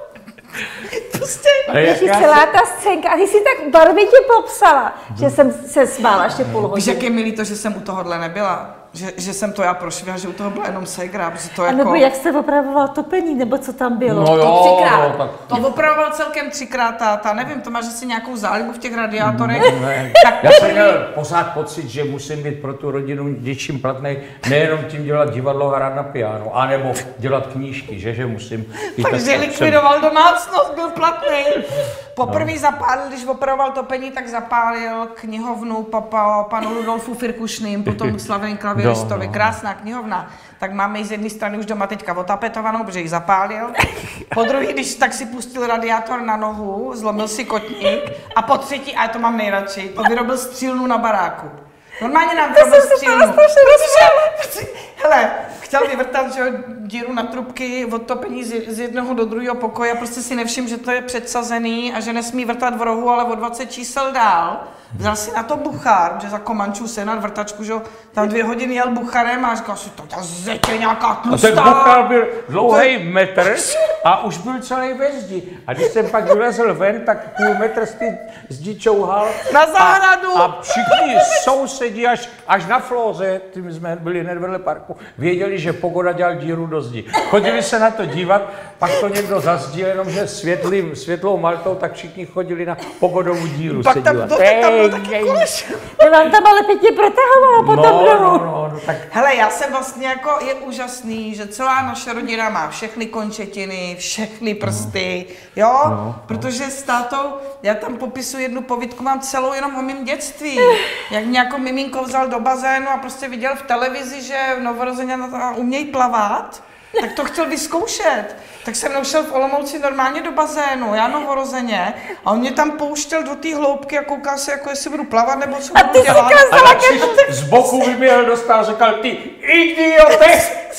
Prostě... Ježíš, celá ta scénka, a ty jsi tak barvitě popsala, že jsem se smála ještě půl Víš, hodiny. jak je milý to, že jsem u tohohle nebyla? Že, že jsem to já prošvihla, že u toho byla jenom ségra, protože to A jako... nebo jak jste opravovala topení, nebo co tam bylo? No jo, To třikrát. no, tak... To opravoval celkem třikrát táta, nevím, to máš asi nějakou zálibu v těch radiátorech. Ne. Tak Já jsem poprvé- měl pořád pocit, že musím být pro tu rodinu něčím platnej, nejenom tím dělat divadlo, hrát na piano, anebo dělat knížky, že, že musím... Takže likvidoval domácnost, byl platný. Poprvé no. zapálil, když opravoval topení, tak zapálil knihovnu papa, panu Rudolfu Firkušným, potom slaveným klavíristovi. No, no. Krásná knihovna. Tak máme ji z jedné strany už doma teďka otapetovanou, protože ji zapálil. Po druhý, když tak si pustil radiátor na nohu, zlomil si kotník. A po třetí, a to mám nejradši, to vyrobil střílnu na baráku. Normálně nám vyrobil střílnu. Protože, hele, chtěl vyvrtat, že jo, díru na trubky od topení z, z jednoho do druhého pokoje a prostě si nevšiml, že to je předsazený a že nesmí vrtat v rohu, ale o dvacet čísel dál. Vzal si na to buchár, že za Komančů se nad vrtačku, že jo, tam dvě hodiny jel bucharem a říkal si, to ta zeď je nějaká A tlustá. ten buchár byl dlouhý metr a už byl celý ve zdi. A když jsem pak vylezl ven, tak půl metr z té zdi čouhal. Na zahradu. A, a všichni sousedí až, až na Flóze, tím jsme byli hned vedle parku, věděli, že Pogoda dělal díru do zdi. Chodili se na to dívat, pak to někdo zazdíl, jenomže světlým, světlou maltou, tak všichni chodili na Pogodovu díru Pak se tam, dívat. to, tam byl taky kuleš. Já vám tam ale pěkně protahovala po tom No, domu. no, no, no, tak Hele, já jsem vlastně jako, je úžasný, že celá naše rodina má všechny končetiny, všechny prsty, jo? No, Protože s tátou, já tam popisuji jednu povídku, mám celou jenom o mém dětství. Jak mě jako miminko vzal do bazénu a prostě viděl v televizi, že novorozeňata umějí plavat, tak to chtěl vyzkoušet. Tak jsem mnou šel v Olomouci normálně do bazénu, já novorozeně, a on mě tam pouštěl do té hloubky a koukal se, jako jestli budu plavat nebo co budu dělat. a tak si z boku vyběhl, dostal a říkal, ty idiote!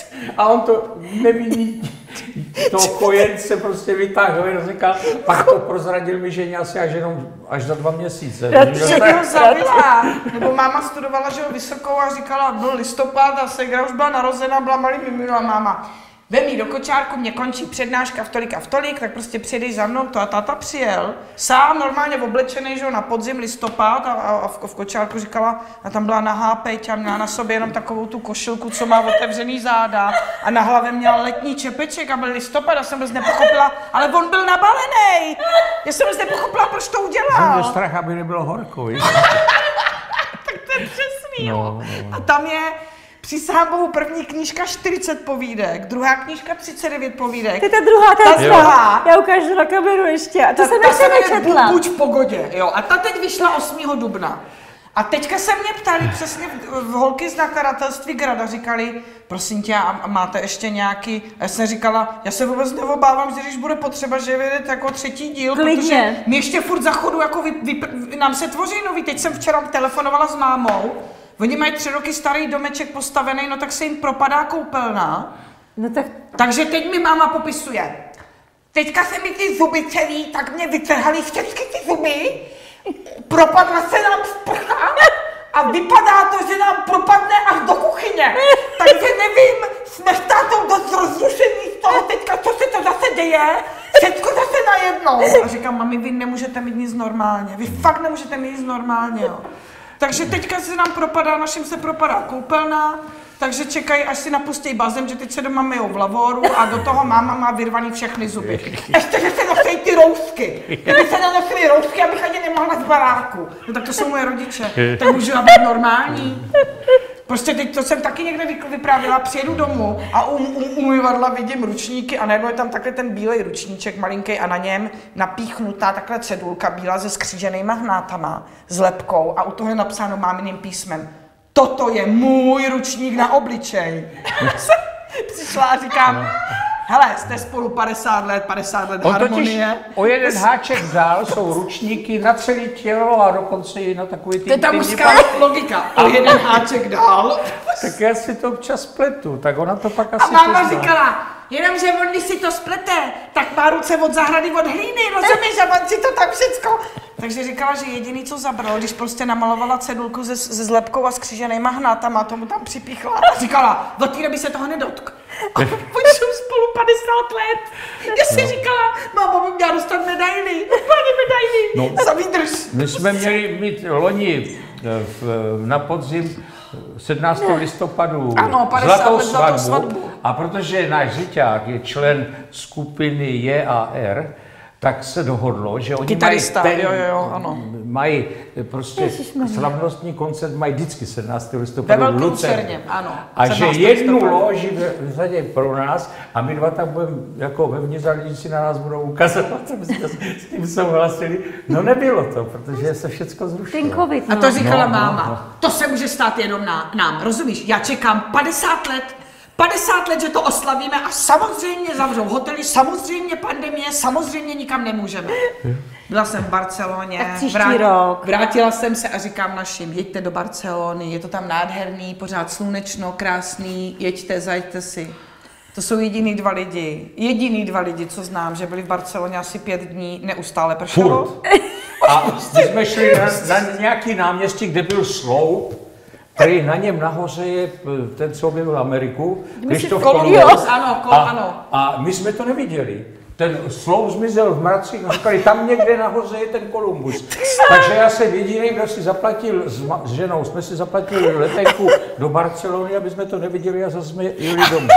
A on to nevidí. toho kojence prostě vytáhl, říkal, pak to prozradil mi, že asi až jenom až za dva měsíce. Že mě ho zabila. Nebo máma studovala, že ho vysokou a říkala, byl listopad a segra už byla narozená, byla malý mimino a máma. Vem jí do kočárku, mě končí přednáška v tolik a v tolik, tak prostě přijedeš za mnou, to a táta přijel. Sám normálně oblečený, že jo, na podzim listopad a, a, a v, v kočárku říkala, a tam byla nahá Peťa a měla na sobě jenom takovou tu košilku, co má otevřený záda a na hlavě měla letní čepeček a byl listopad a jsem vůbec nepochopila, ale on byl nabalený. Já jsem vůbec nepochopila, proč to udělal. Jsem měl strach, aby nebylo horko, víš? Tak to je přesný, jo. No, no. A tam je, přísahám Bohu, první knížka čtyřicet povídek, druhá knížka třicet devět povídek. To je ta druhá, ta Ta je druhá. Já ukážu na kameru ještě. A to Ta- jsem ta ještě se jmenuje nečetla. Buď v pohodě, jo. A ta teď vyšla osmého dubna. A teďka se mě ptali přesně v, v holky z nakladatelství Grada, říkali, prosím tě, a máte ještě nějaký, a já jsem říkala, já se vůbec neobávám, že když bude potřeba, že vyjde jako třetí díl, Klidně. protože my ještě furt za chodu, jako vy, vy, nám se tvoří nový, teď jsem včera telefonovala s mámou, oni mají tři roky starý domeček postavený, no tak se jim propadá koupelna, No tak takže teď mi máma popisuje. Teďka se mi ty zuby celý, tak mě vytrhaly všechny ty zuby, propadla se nám sprcha a vypadá to, že nám propadne až do kuchyně. Takže nevím, jsme s tátou dost rozrušení z toho teďka, co se to zase děje, všechno zase najednou. A říkám, mami, vy nemůžete mít nic normálně, vy fakt nemůžete mít nic normálně, jo. Takže teďka se nám propadá, našim se propadá koupelna, takže čekají, až si napustí bazén, že teď se doma myjou v lavoru a do toho máma má vyrvaný všechny zuby. Ještě, že se nosejí ty roustky. Kdyby se nenosily roustky, abych ani nemohla z baráku. No tak to jsou moje rodiče. Tak můžu být normální. Prostě teď to jsem taky někde vyprávěla, přijedu domů a u, u umyvadla vidím ručníky a najednou je tam takhle ten bílej ručníček malinký a na něm napíchnutá takhle cedulka bílá se skříženýma hnátama, s lepkou a u toho je napsáno máminým písmem. Toto je můj ručník na obličej. Přišla a říkám, hele, jste spolu padesát let, padesát let On harmonie. Totiž o jeden háček dál jsou ručníky na celé tělo a dokonce i na takový ty... To je ta mužská logika, o jeden háček dál. Tak já si to občas pletu, tak ona to pak A asi máma pozná. říkala, jenomže on, když si to splete, tak má ruce od zahrady od hlíny, rozumíš, a on si to tam všecko. Takže říkala, že jediný, co zabralo, když prostě namalovala cedulku se, se zlepkou a skříženýma hnátama, tomu tam připíchla a říkala, od té doby se toho nedotk. A oni jsou spolu padesát let. Já si no. říkala, máma by měla dostat medaily, pane medaily, no. za výdrž. My jsme měli mít loni v, na podzim sedmnáctého listopadu ano, zlatou let svatbu, svatbu. A protože náš řiťák je člen skupiny J A R, tak se dohodlo, že oni Kytarista, mají, ten, jo, jo, ano. mají prostě slavnostní koncert, mají vždycky sedmnáctého listopadu ve v Lucerně, ano. A že jednu loži vzadě pro nás a my dva tam budeme jako vevnitř a lidi si na nás budou ukazovat, aby jsme s tím souhlasili. No nebylo to, protože se všechno zrušilo. Ten covid, no. A to říkala no, máma, no, no. To se může stát jenom na, nám, rozumíš? Já čekám padesát let, padesát let, že to oslavíme a samozřejmě zavřou hotely, samozřejmě pandemie, samozřejmě nikam nemůžeme. Byla jsem v Barceloně, Tak příští vrát, rok. vrátila jsem se a říkám našim, jeďte do Barcelony, je to tam nádherný, pořád slunečno, krásný, jeďte, zajďte si. To jsou jediný dva lidi, jediný dva lidi, co znám, že byli v Barceloně asi pět dní, neustále pršelo. Furt. A my jsme šli na, na nějaký náměstí, kde byl sloup, který na něm nahoře je ten, co objevil Ameriku, když to v Kolumbus, ano, kol, a, ano. a my jsme to neviděli. Ten sloup zmizel v mracích a říkali, tam někde nahoře je ten Kolumbus. Takže já jsem jediný, kdo si zaplatil s, ma- s ženou, jsme si zaplatili letenku do Barcelony, aby jsme to neviděli a zase jsme jeli domů.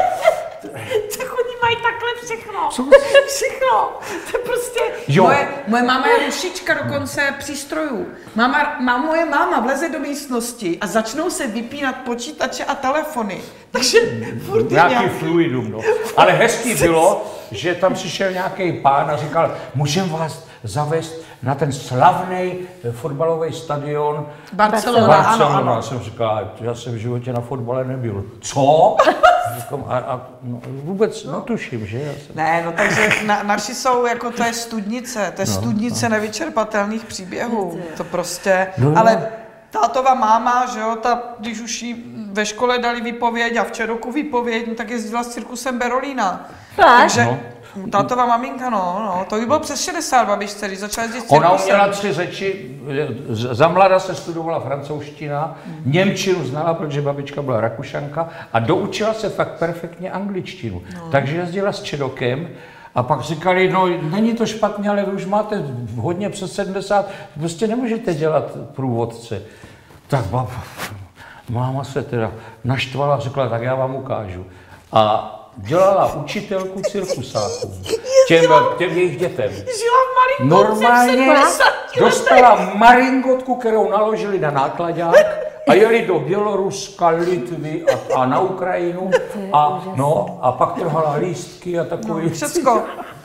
Tak oni mají takhle všechno. Co? Všechno. To je prostě... Jo. Moje, moje máma je rušička dokonce přístrojů. Máma, má, moje máma vleze do místnosti a začnou se vypínat počítače a telefony. Takže furt Nějaký nějaký... fluidum, no. Ale hezký bylo, že tam přišel nějaký pán a říkal, můžeme vás zavést na ten slavný fotbalový stadion Barcelona, Barcelona. ano, ano. Já jsem říkal, já jsem v životě na fotbale nebyl. Co? A, a no, vůbec no. netuším, že? Já jsem... Ne, no takže na, naši jsou jako, to je studnice, to je No, studnice no. nevyčerpatelných příběhů. To prostě, no, no. ale tátova máma, že jo, ta, když už jí ve škole dali výpověď a v Čeroku výpověď, no, tak jezdila s cirkusem Berolína. Tak? Takže No. tátová maminka, no, no, to by bylo přes šedesát babičce, když začala jezdit s cirkusem. Ona uměla tři řeči, za mlada se studovala francouzština, němčinu znala, protože babička byla Rakušanka a doučila se fakt perfektně angličtinu. No. Takže jezdila s Čerokem a pak říkali, no není to špatně, ale vy už máte hodně přes sedmdesát, prostě nemůžete dělat průvodce. Tak baba, máma se teda naštvala a řekla, tak já vám ukážu. A dělala učitelku cirkusáků, těm, těm jejich dětem. Žila v Maringotce Normálně v dostala maringotku, kterou naložili na nákladák a jeli do Běloruska, Litvy a, a na Ukrajinu a, no, a pak trhala lístky a takový. No, všecko.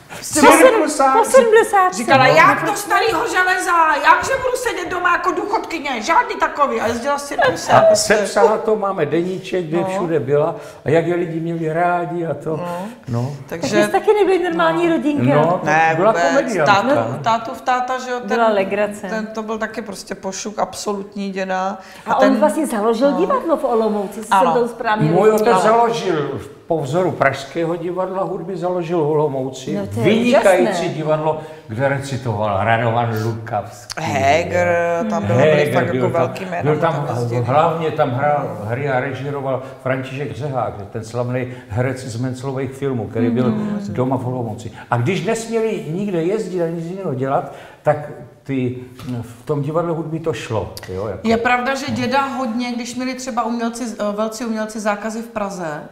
Po sedmdesáti. Říkala, jak do starého železa, jakže budu sedět doma jako důchodkyně, žádný takový. A jezdila s cirkusem. A sepsala to, máme deníček, kde no. všude byla a jak je lidi měli rádi a to. No. No. Takže tak taky nebyly normální no. rodinky. No, ne, byla vůbec. komediantka. Tátu, tátův táta, že jo, ten, byla legrace. Ten, to byl taky prostě pošuk, absolutní děda. A, a ten, on vlastně založil no. divadlo v Olomouci, co jsem to správně Můj otec rozuměla. založil po vzoru Pražského divadla hudby založil v Olomouci. No vynikající jasné. divadlo, kde recitoval Radovan Lukavský. Heger, tam byl, byli fakt jako velký jméno. Byl tam, hlavně tam hrál hry a režíroval František Řehák, ten slavný herec z Menclových filmů, který byl mm. doma v Olomouci. A když nesměli nikde jezdit a nic jiného dělat, tak ty, v tom divadle hudby to šlo. Jo, jako. Je pravda, že děda hodně, když měli třeba umělci, velcí umělci zákazy v Praze,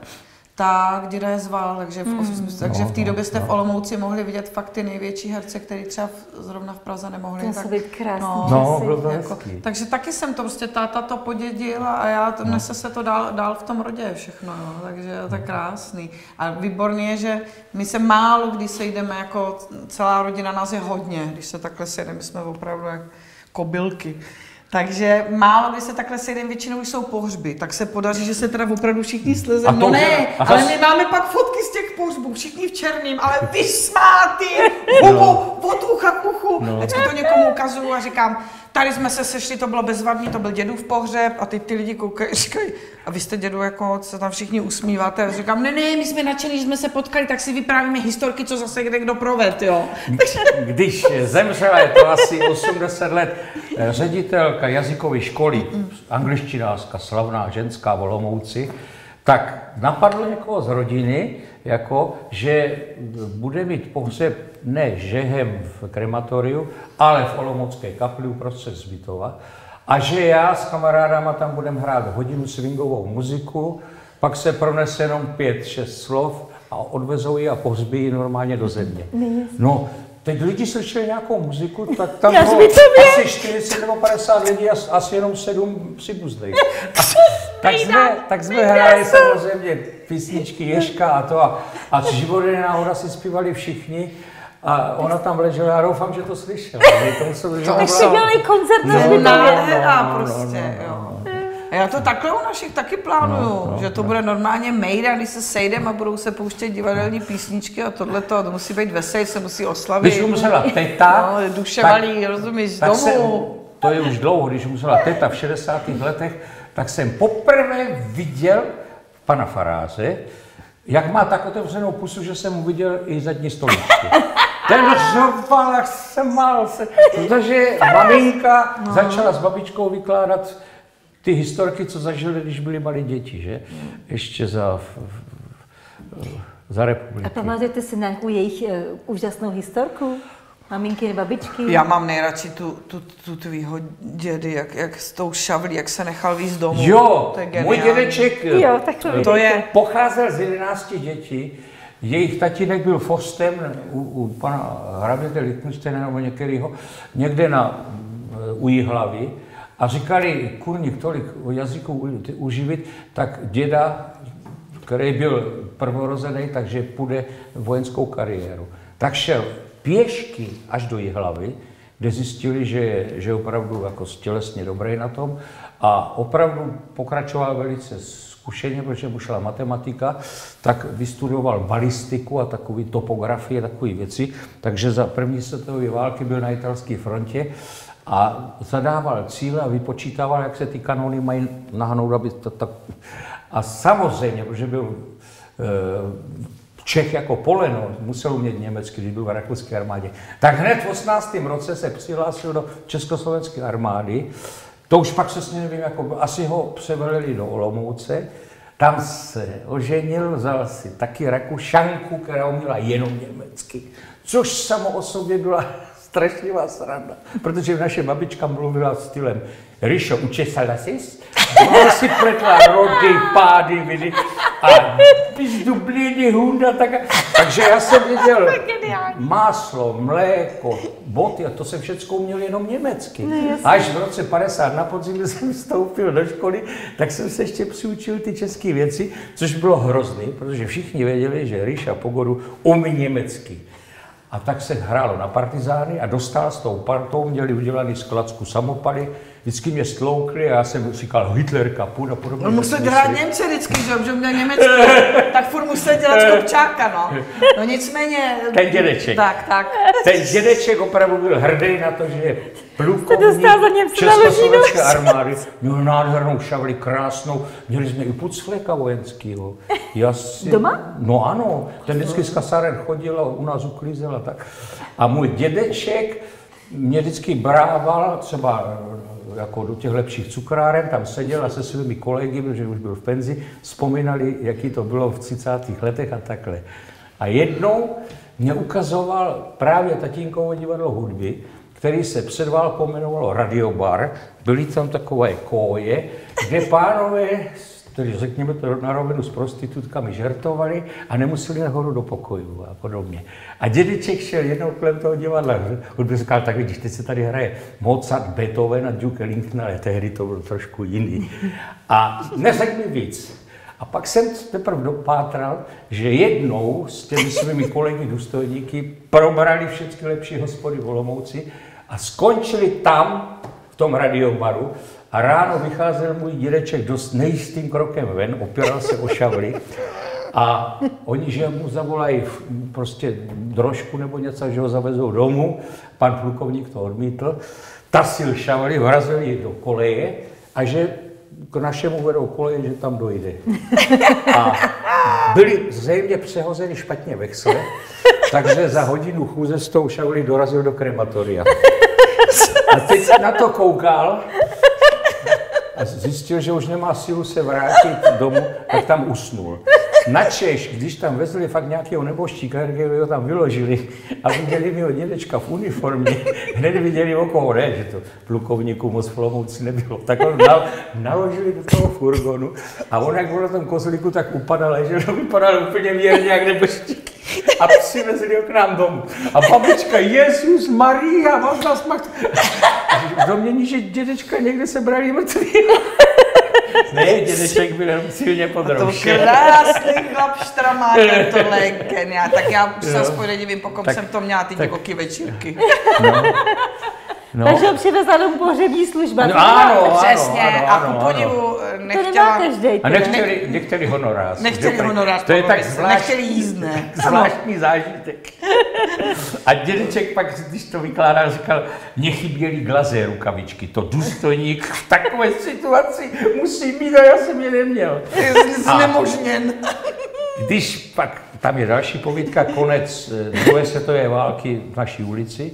tak děda je zval, takže v, mm. takže v té době jste v Olomouci mohli vidět fakt ty největší herce, který třeba v, zrovna v Praze nemohli. To tak, být krásný. No, no bylo to jako, takže taky jsem to prostě, táta to podědil a já to, nese se to dál, dál v tom rodě všechno, jo, takže to je krásný. A výborný je, že my se málo kdy sejdeme, jako celá rodina nás je hodně, když se takhle sejdeme, my jsme opravdu jak kobylky. Takže málo kdy se takhle sejdeme, většinou už jsou pohřby, tak se podaří, že se teda opravdu všichni slezeme. No ne, ale my máme pak fotky z těch pohřbů, všichni v černým, ale vysmátý, hubu, od ucha k uchu. No. Vždycky to někomu ukazuju a říkám, tady jsme se sešli, to bylo bezvadný, to byl dědův pohřeb a teď ty lidi koukají, říkají, a vy jste dědu, jako se tam všichni usmíváte. A říkám, ne, ne, my jsme nadšení, že jsme se potkali, tak si vyprávíme historky, co zase kde kdo proved, jo. Když zemřela, je to asi osmdesát let, ředitelka jazykové školy, angličtinářka, slavná ženská v Olomouci, tak napadlo někoho z rodiny, jako, že bude mít pohřeb ne žehem v krematoriu, ale v Olomoucké kapli uprostřed Zbytova. A že já s kamarádama tam budeme hrát hodinu swingovou muziku, pak se pronese jenom pět, šest slov a odvezou ji a pohřbí ji normálně do země. No, teď lidi slyšeli nějakou muziku, tak tam bylo asi čtyřicet nebo padesát lidí a asi jenom sedm příbuzných. Tak jsme, tak jsme hráli samozřejmě písničky Ježka a to a, a Život je náhoda si zpívali všichni. A ona tam ležela, já doufám, že to slyšela. Tak si dělali koncert na Zbytově. prostě, jo. A já to takhle u našich taky plánuju, no, no, že to no. bude normálně mejda, když se sejdeme a budou se pouštět divadelní písničky a tohleto, to musí být veselý, se musí oslavit. Když musela teta, no, duše malý, rozumíš, tak domů. Se, to je už dlouho, když musela teta v šedesátých letech, tak jsem poprvé viděl pana faráře, jak má tak otevřenou pusu, že jsem mu viděl i zadní stoličky. Ten řoval, jak smál se, protože maminka no. začala s babičkou vykládat ty historky, co zažili, když byli malí děti, že? Ještě za, za republiky. A pamatujete si nějakou jejich uh, úžasnou historku? Maminky, babičky? Já mám nejradši tu, tu, tu tvýho dědy, jak, jak s tou šavlí, jak se nechal víc domů. Jo, můj dědeček jo, to je. pocházel z jedenácti dětí. Jejich tatínek byl forstem u, u pana hraběte Lichtensteina nebo některého, někde na, u Jihlavy. A říkali, kurník tolik o jazyku uživit, tak děda, který byl prvorozený, takže půjde vojenskou kariéru. Tak šel pěšky až do Jihlavy, kde zjistili, že, že je opravdu jako tělesně dobrý na tom a opravdu pokračoval velice zkušeně, protože mu šla matematika, tak vystudoval balistiku a takové topografie, takové věci, takže za první světové války byl na italské frontě a zadával cíle a vypočítával, jak se ty kanóny mají nahnout, aby to tak... A samozřejmě, protože byl e, Čech jako poleno, musel umět německy, když byl v rakouské armádě, tak hned v osmnáctém roce se přihlásil do československé armády. To už pak přesně nevím, jako asi ho převelili do Olomouce. Tam se oženil, vzal si taky Rakušanku, která uměla jenom německy, což samo o sobě byla strašlivá sranda, protože naše babička mluvila stylem Ríšo, učesala sis? Ona si pletla rody, pády, vidy a pizdu blídy hunda, tak, takže já jsem viděl máslo, mléko, boty a to jsem všechno uměl jenom německy. Až v roce padesát na podzim jsem vstoupil do školy, tak jsem se ještě přiučil ty české věci, což bylo hrozný, protože všichni věděli, že Ríša Pogodu umí německy. A tak se hrálo na partizány a dostal s tou partou, měli udělaný z klacku samopaly, vždycky mě stloukli a já jsem říkal Hitlerka, půjdu a podobně. On musel dělat Němce vždycky, že měl německy, tak furt musel dělat Kopčáka, no. No nicméně... Ten dědeček. Tak, tak. Ten dědeček opravdu byl hrdý na to, že je plukovník československé armády. Měl nádhernou šavli, krásnou. Měli jsme i pucfleka vojenskýho. Jasně. Doma? No ano, ten vždycky z kasáren chodil a u nás uklízel a tak. A můj dědeček mě vždycky brával třeba jako do těch lepších cukráren, tam seděl a se svými kolegy, protože už byl v penzi, vzpomínali, jaký to bylo v třicátých letech a takhle. A jednou mě ukazoval právě tatínkovo divadlo hudby, který se před válkou jmenovalo Radiobar. Byly tam takové koje, kde pánové, tedy řekněme to na rovinu, s prostitutkami žertovali a nemuseli nahoru do pokojů a podobně. A dědeček šel jednou kolem toho divadla, on by říkal, tak vidíš, teď se tady hraje Mozart, Beethoven a Duke Ellington, ale tehdy to bylo trošku jiný. A neřekl mi víc. A pak jsem teprve dopátral, že jednou s těmi svými kolegy důstojníky probrali všechny lepší hospody v Olomouci a skončili tam, v tom Radiobaru, a ráno vycházel můj dědeček dost nejistým krokem ven, opíral se o šavli a oni, že mu zavolají prostě drožku nebo něco, že ho zavezou domů, pan plukovník to odmítl, tasil šavli, vrazil ji do koleje a že k našemu vedou koleje, že tam dojde. A byli zřejmě přehozeni špatně vexle, takže za hodinu chůze s tou šavlí dorazil do krematoria. A teď se na to koukal a zjistil, že už nemá sílu se vrátit domů, tak tam usnul. Načež, když tam vezli fakt nějakého neboštíka, který ho tam vyložili a viděli mého dědečka v uniformě, hned viděli okolo, ne, že to plukovníku moc v Olomouci nebylo. Tak ho nal, naložili do toho furgonu a on, jak byl na tom kozlíku, tak upadal, že to vypadal úplně věrně jak neboštík. A přivezli ho k nám domů. A babička, Jezus Maria, vás nás makt... Domění, že dědečka někde se brali mrtvý. Ne, dědeček byl jenom silně podroušen. To krásný chlap Štramáka, tohle je geniál. Tak já už se aspoň nedivím, pokud tak, jsem to měla ty divoké večírky. No. No. Takže ho přivezla domů pohřební služba. No, ano, přesně, ano, ano, a ku podivu nechtěla... A nechtěli, nechtěli honorář. Nechtěli honorář, to je tak zvlášť, nechtěli jízdné. Zvláštní zážitek. A dědeček pak, když to vykládal, říkal, mně chyběly glazé rukavičky. To důstojník v takové situaci musí mít a já jsem je neměl. Jsi znemožněn. Když pak, tam je další povídka, konec druhé světové války v naší ulici,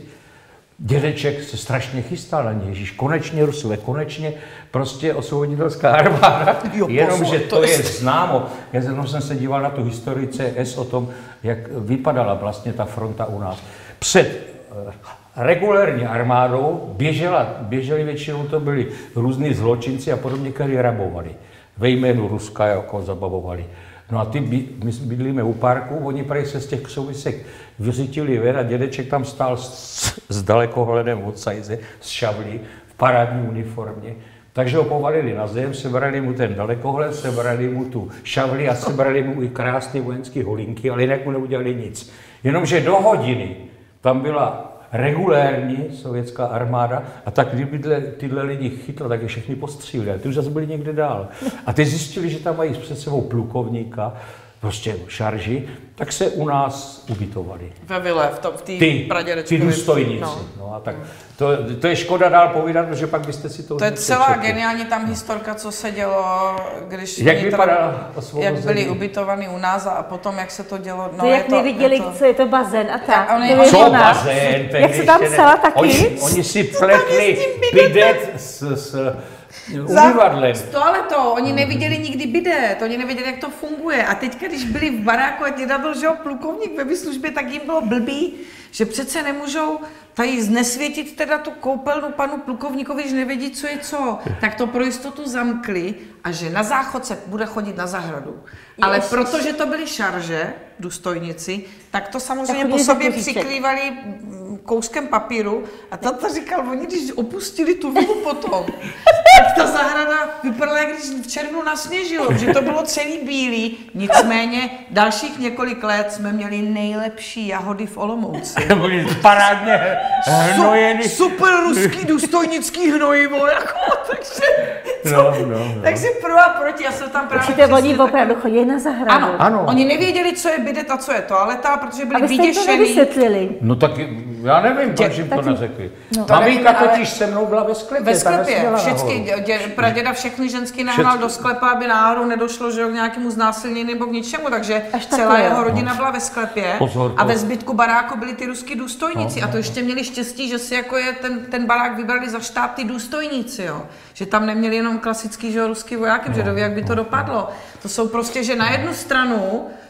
dědeček se strašně chystal na ně, Ježíš, konečně Rusové, konečně prostě osvoboditelská armáda, jenomže to je známo. Já jsem se díval na tu historii C S o tom, jak vypadala vlastně ta fronta u nás. Před regulární armádou běžela, běželi většinou, to byli různí zločinci a podobně, kteří rabovali. Ve jménu Ruska jako zabavovali. No a ty, my bydlíme u parku, oni prý se z těch křovisek vyřítili ven a dědeček tam stál s, s dalekohledem od sajze, s šavlí, v parádní uniformě. Takže ho povalili na zem, sebrali mu ten dalekohled, sebrali mu tu šavli a sebrali mu i krásné vojenské holinky, ale jinak mu neudělali nic. Jenomže do hodiny tam byla regulérní sovětská armáda a tak kdyby tyhle lidi chytla, tak je všechny postřílili. A ty už zase byli někde dál. A ty zjistili, že tam mají před sebou plukovníka, prostě šarži, tak se u nás ubytovali. Ve vile, v, v té pradědečkově. Ty důstojníci. No. No a tak to, to je škoda dál povídat, protože pak byste si to... To je celá četli. Geniální tam historka, co se dělo, když... Jak vypadala osvobození? Jak byli ubytovaní u nás a potom, jak se to dělo... No, to, jak to, neviděli, to... co je to bazén a tak. Oni, co bazén? Jak se tam psala taky? Oni, oni si pletli bidet s... s umyvadlem. Z toaletou. Oni neviděli nikdy bidet, oni nevěděli, jak to funguje. A teď, když byli v baráku a děda byl, že plukovník ve výslužbě, tak jim bylo blbý, že přece nemůžou tady znesvětit teda tu koupelnu panu plukovníkovi, že nevědí, co je co. Tak to pro jistotu zamkli a že na záchodce bude chodit na zahradu. Ale Ježiš. Protože to byly šarže, důstojníci, tak to samozřejmě tak po sobě přikrývali kouskem papíru a tata říkal, oni když opustili tu vilu potom, tak ta zahrada vypadala, jak když v červnu nasněžilo, že to bylo celý bílý. Nicméně dalších několik let jsme měli nejlepší jahody v Olomouci. Byly parádně hnojeny. Super ruský důstojnický hnojivo, jako, takže... No, no, no. Takže pro a proti, já jsem tam právě... Určitě oni opravdu chodí na zahradu. Ano, ano, oni nevěděli, co je bidet a co je toaleta, protože byli vyděšený. A vy jste to nevysvětlili. No tak já nevím, proč jim to neřekli. No. Maminka totiž se mnou byla ve sklepě. Ve sklepě, všichni, praděda všechny ženský nahnal do sklepa, aby náhodou nedošlo, že k nějakému znásilnění nebo k ničemu, takže celá jeho rodina byla ve sklepě Pozor, a ve zbytku baráku byli ty ruský důstojníci no, a to ještě měli štěstí, že si jako je ten, ten barák vybrali za štáb ty důstojníci, jo. Že tam neměli jenom klasický, že ruský vojáky, no, že doví, jak by to dopadlo. To jsou prostě, že na jednu stranu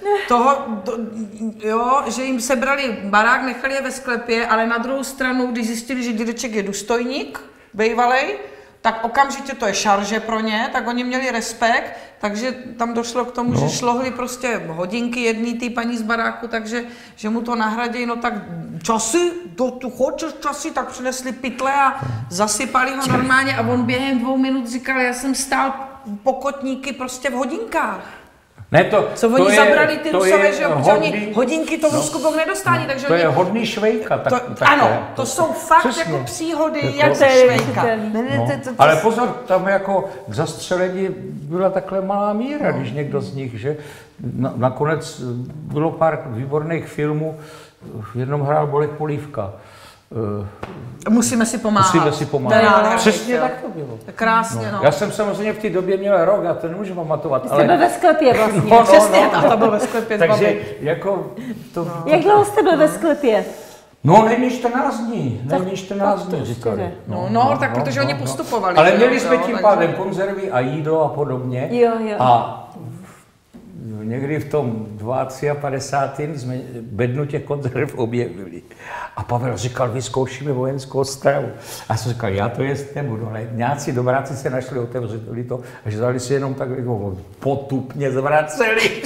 toho, to, jo, že jim sebrali barák, nechali je ve sklepě, ale na druhou stranu, když zjistili, že dědeček je důstojník, bejvalej, tak okamžitě to je šarže pro ně, tak oni měli respekt, takže tam došlo k tomu, no. že šlohli prostě hodinky jedný té paní z baráku, takže že mu to nahradí, no tak časy, to tu хочeš časy, tak přinesli pytle a zasypali ho normálně a on během dvou minut říkal, já jsem stál pokotníky prostě v hodinkách. Ne, to, Co to oni je, zabrali ty Rusové, že hodný, hodinky to v Rusku no, nedostání, takže to oni... je hodný Švejka. Tak, to, tak ano, to, to jsou fakt přesně, jako příhody, jako, jak se Švejka. No, ale pozor, tam jako k zastřelení byla takhle malá míra, no. když někdo z nich, že na, nakonec bylo pár výborných filmů, v jednom hrál Bolek Polívka. Musíme si pomáhat. Musíme si pomáhat. Dá, Přesně tak to bylo. Krásně, no. no. Já jsem samozřejmě v té době měl rok, já to nemůžu pamatovat. Jste ale... byl ve sklepě vlastně. No, no, přesně, no, no, to byl ve sklepě. Takže jako... To, no. Jak dlouho jste byl ve sklepě? No, nejméně čtrnáct dní, nejméně čtrnáct dní říkali. No, no, no, tak no, protože no, oni no. postupovali. Ale měli jsme jo, tím takže... pádem konzervy a jídlo a podobně. Jo, jo. A někdy v tom padesátém druhém jsme bednu těch konzerv objevili. A Pavel říkal, vyzkoušíme vojenskou stravu. A já jsem říkal, já to jest nebudu, ale nějací dobráci se našli, otevřeli to a že dali si jenom tak jako potupně zvraceli.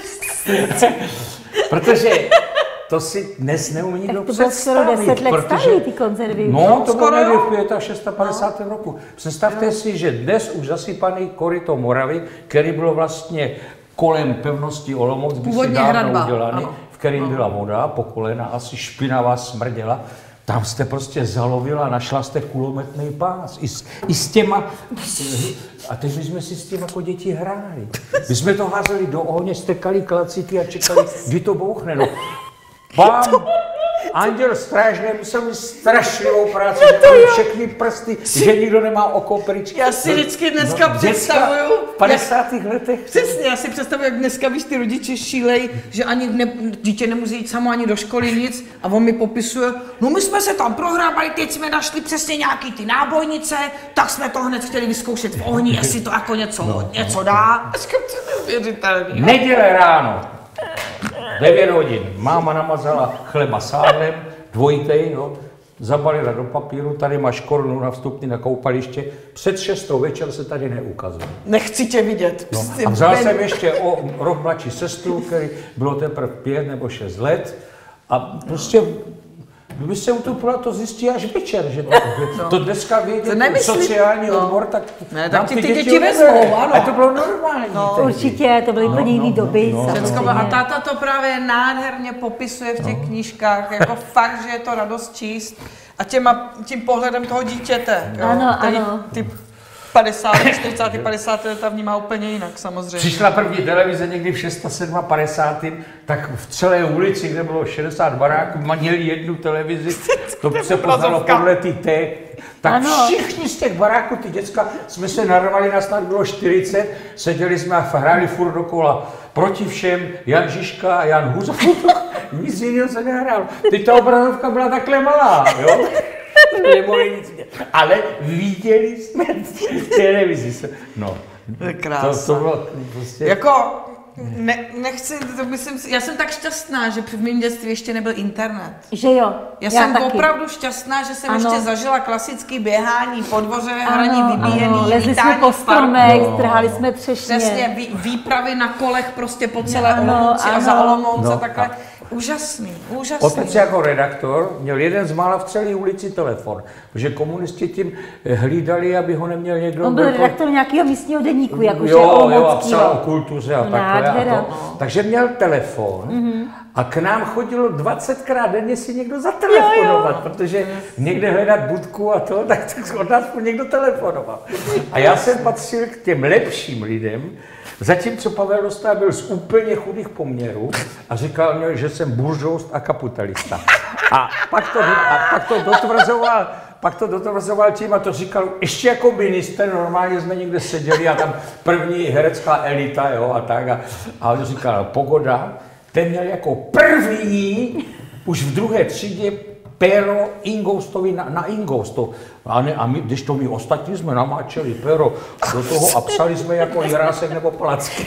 Protože to si dnes neumí nikdo představit. Tak to bylo skoro deset let protože... starý, ty konzervy. No, to bylo někdy v padesátém pátém roku. Představte no. si, že dnes už zasypaný koryto Moravy, který bylo vlastně kolem pevnosti Olomouc, by si dávno udělaný, v kterým byla voda, po kolena, asi špinavá smrděla. Tam jste prostě zalovila a našla jste kulometný pás. I s, i s těma... A teď my jsme si s tím jako děti hráli. My jsme to házeli do ohně, stekali klacíky a čekali, kdy to bouchne. No. Pán Anděl Strážný musel mít strašlivou práci, že všechny prsty, že nikdo nemá oko pryč. Já si vždycky dneska no, představuju... V padesátých letech. Přesně, já si představuju, jak dneska víš, ty rodiče šílej, že ani ne, dítě nemůže jít samo ani do školy, nic. A on mi popisuje, no my jsme se tam prohrábali, teď jsme našli přesně nějaký ty nábojnice, tak jsme to hned chtěli vyzkoušet v ohni, jestli to jako něco, no, něco dá. A říkám, to je neuvěřitelný. Neděle ráno. devět hodin. Máma namazala chleba sádlem, dvojitej, jo, zabalila do papíru, tady máš korunu na vstupní na koupaliště, před šestou večer se tady neukazuje. Nechci tě vidět. No. A vzal jsem ještě o rok mladší sestru, který bylo teprve pět nebo šest let a prostě kdyby se utopila, to zjistí až večer, že to, no. to dneska vědět, sociální no. odbor, tak ne, tak ti ty děti, děti vezmou, ano. A to bylo normální. No, určitě, to byly úplně no, jiný no, doby. No, no, a táta to právě nádherně popisuje v těch no. knížkách, jako fakt, že je to radost číst a těma, tím pohledem toho dítěte. Jo, ano, který, ano. Ty padesátá, čtyřicátá, padesátá leta vnímá úplně jinak, samozřejmě. Přišla první televize někdy v padesátém šestém tak v celé ulici, kde bylo šedesát baráků, měli jednu televizi, to se poznalo podle ty té. Tak ano. Všichni z těch baráků, ty děcka, jsme se narvali, nás snad bylo čtyřicet, seděli jsme a hráli furt dokola. Proti všem, Jan Žižka a Jan Hus, nic jiného se nehrál. Teď ta obrazovka byla takhle malá, jo? Ale viděli jsme v televizi. No, to je krásné. To, to bylo prostě... Jako, ne, nechci, to myslím, já jsem tak šťastná, že v mém dětství ještě nebyl internet. Že jo, Já, já jsem taky. opravdu šťastná, že jsem ano. ještě zažila klasický běhání po dvoře, ano, hraní, vybíjení, ano. Lezli jsme po stromech, strhali jsme třešně. Přesně, vý, výpravy na kolech prostě po celé Olomouci a za Olomouc a takhle. Úžasný, úžasný. Otec jako redaktor měl jeden z mála v celé ulici telefon, protože komunisti tím hlídali, aby ho neměl někdo... On byl redaktor nějakého místního deníku, jakože jo, olomouckýho. Jo, a psal o kultuře a no, takhle. A to. Takže měl telefon mm-hmm. a k nám chodilo dvacetkrát denně si někdo zatelefonovat, jo, jo. protože někde hledat budku a to, tak, tak od nás někdo telefonoval. A já jsem patřil k těm lepším lidem, zatímco Pavel Dostál byl z úplně chudých poměrů a říkal mě, že jsem buržoust a kapitalista. A pak to, a pak to dotvrzoval, pak to dotvrzoval tím a to říkal ještě jako minister, normálně jsme někde seděli a tam první herecká elita, jo, a tak. A, a on říkal, Pogoda, ten měl jako první, už v druhé třídě, péro Ingoustovi na, na Ingousto. A, ne, a my, když to my ostatní jsme namáčeli péro do toho a psali jsme jako Jirásek nebo Placky.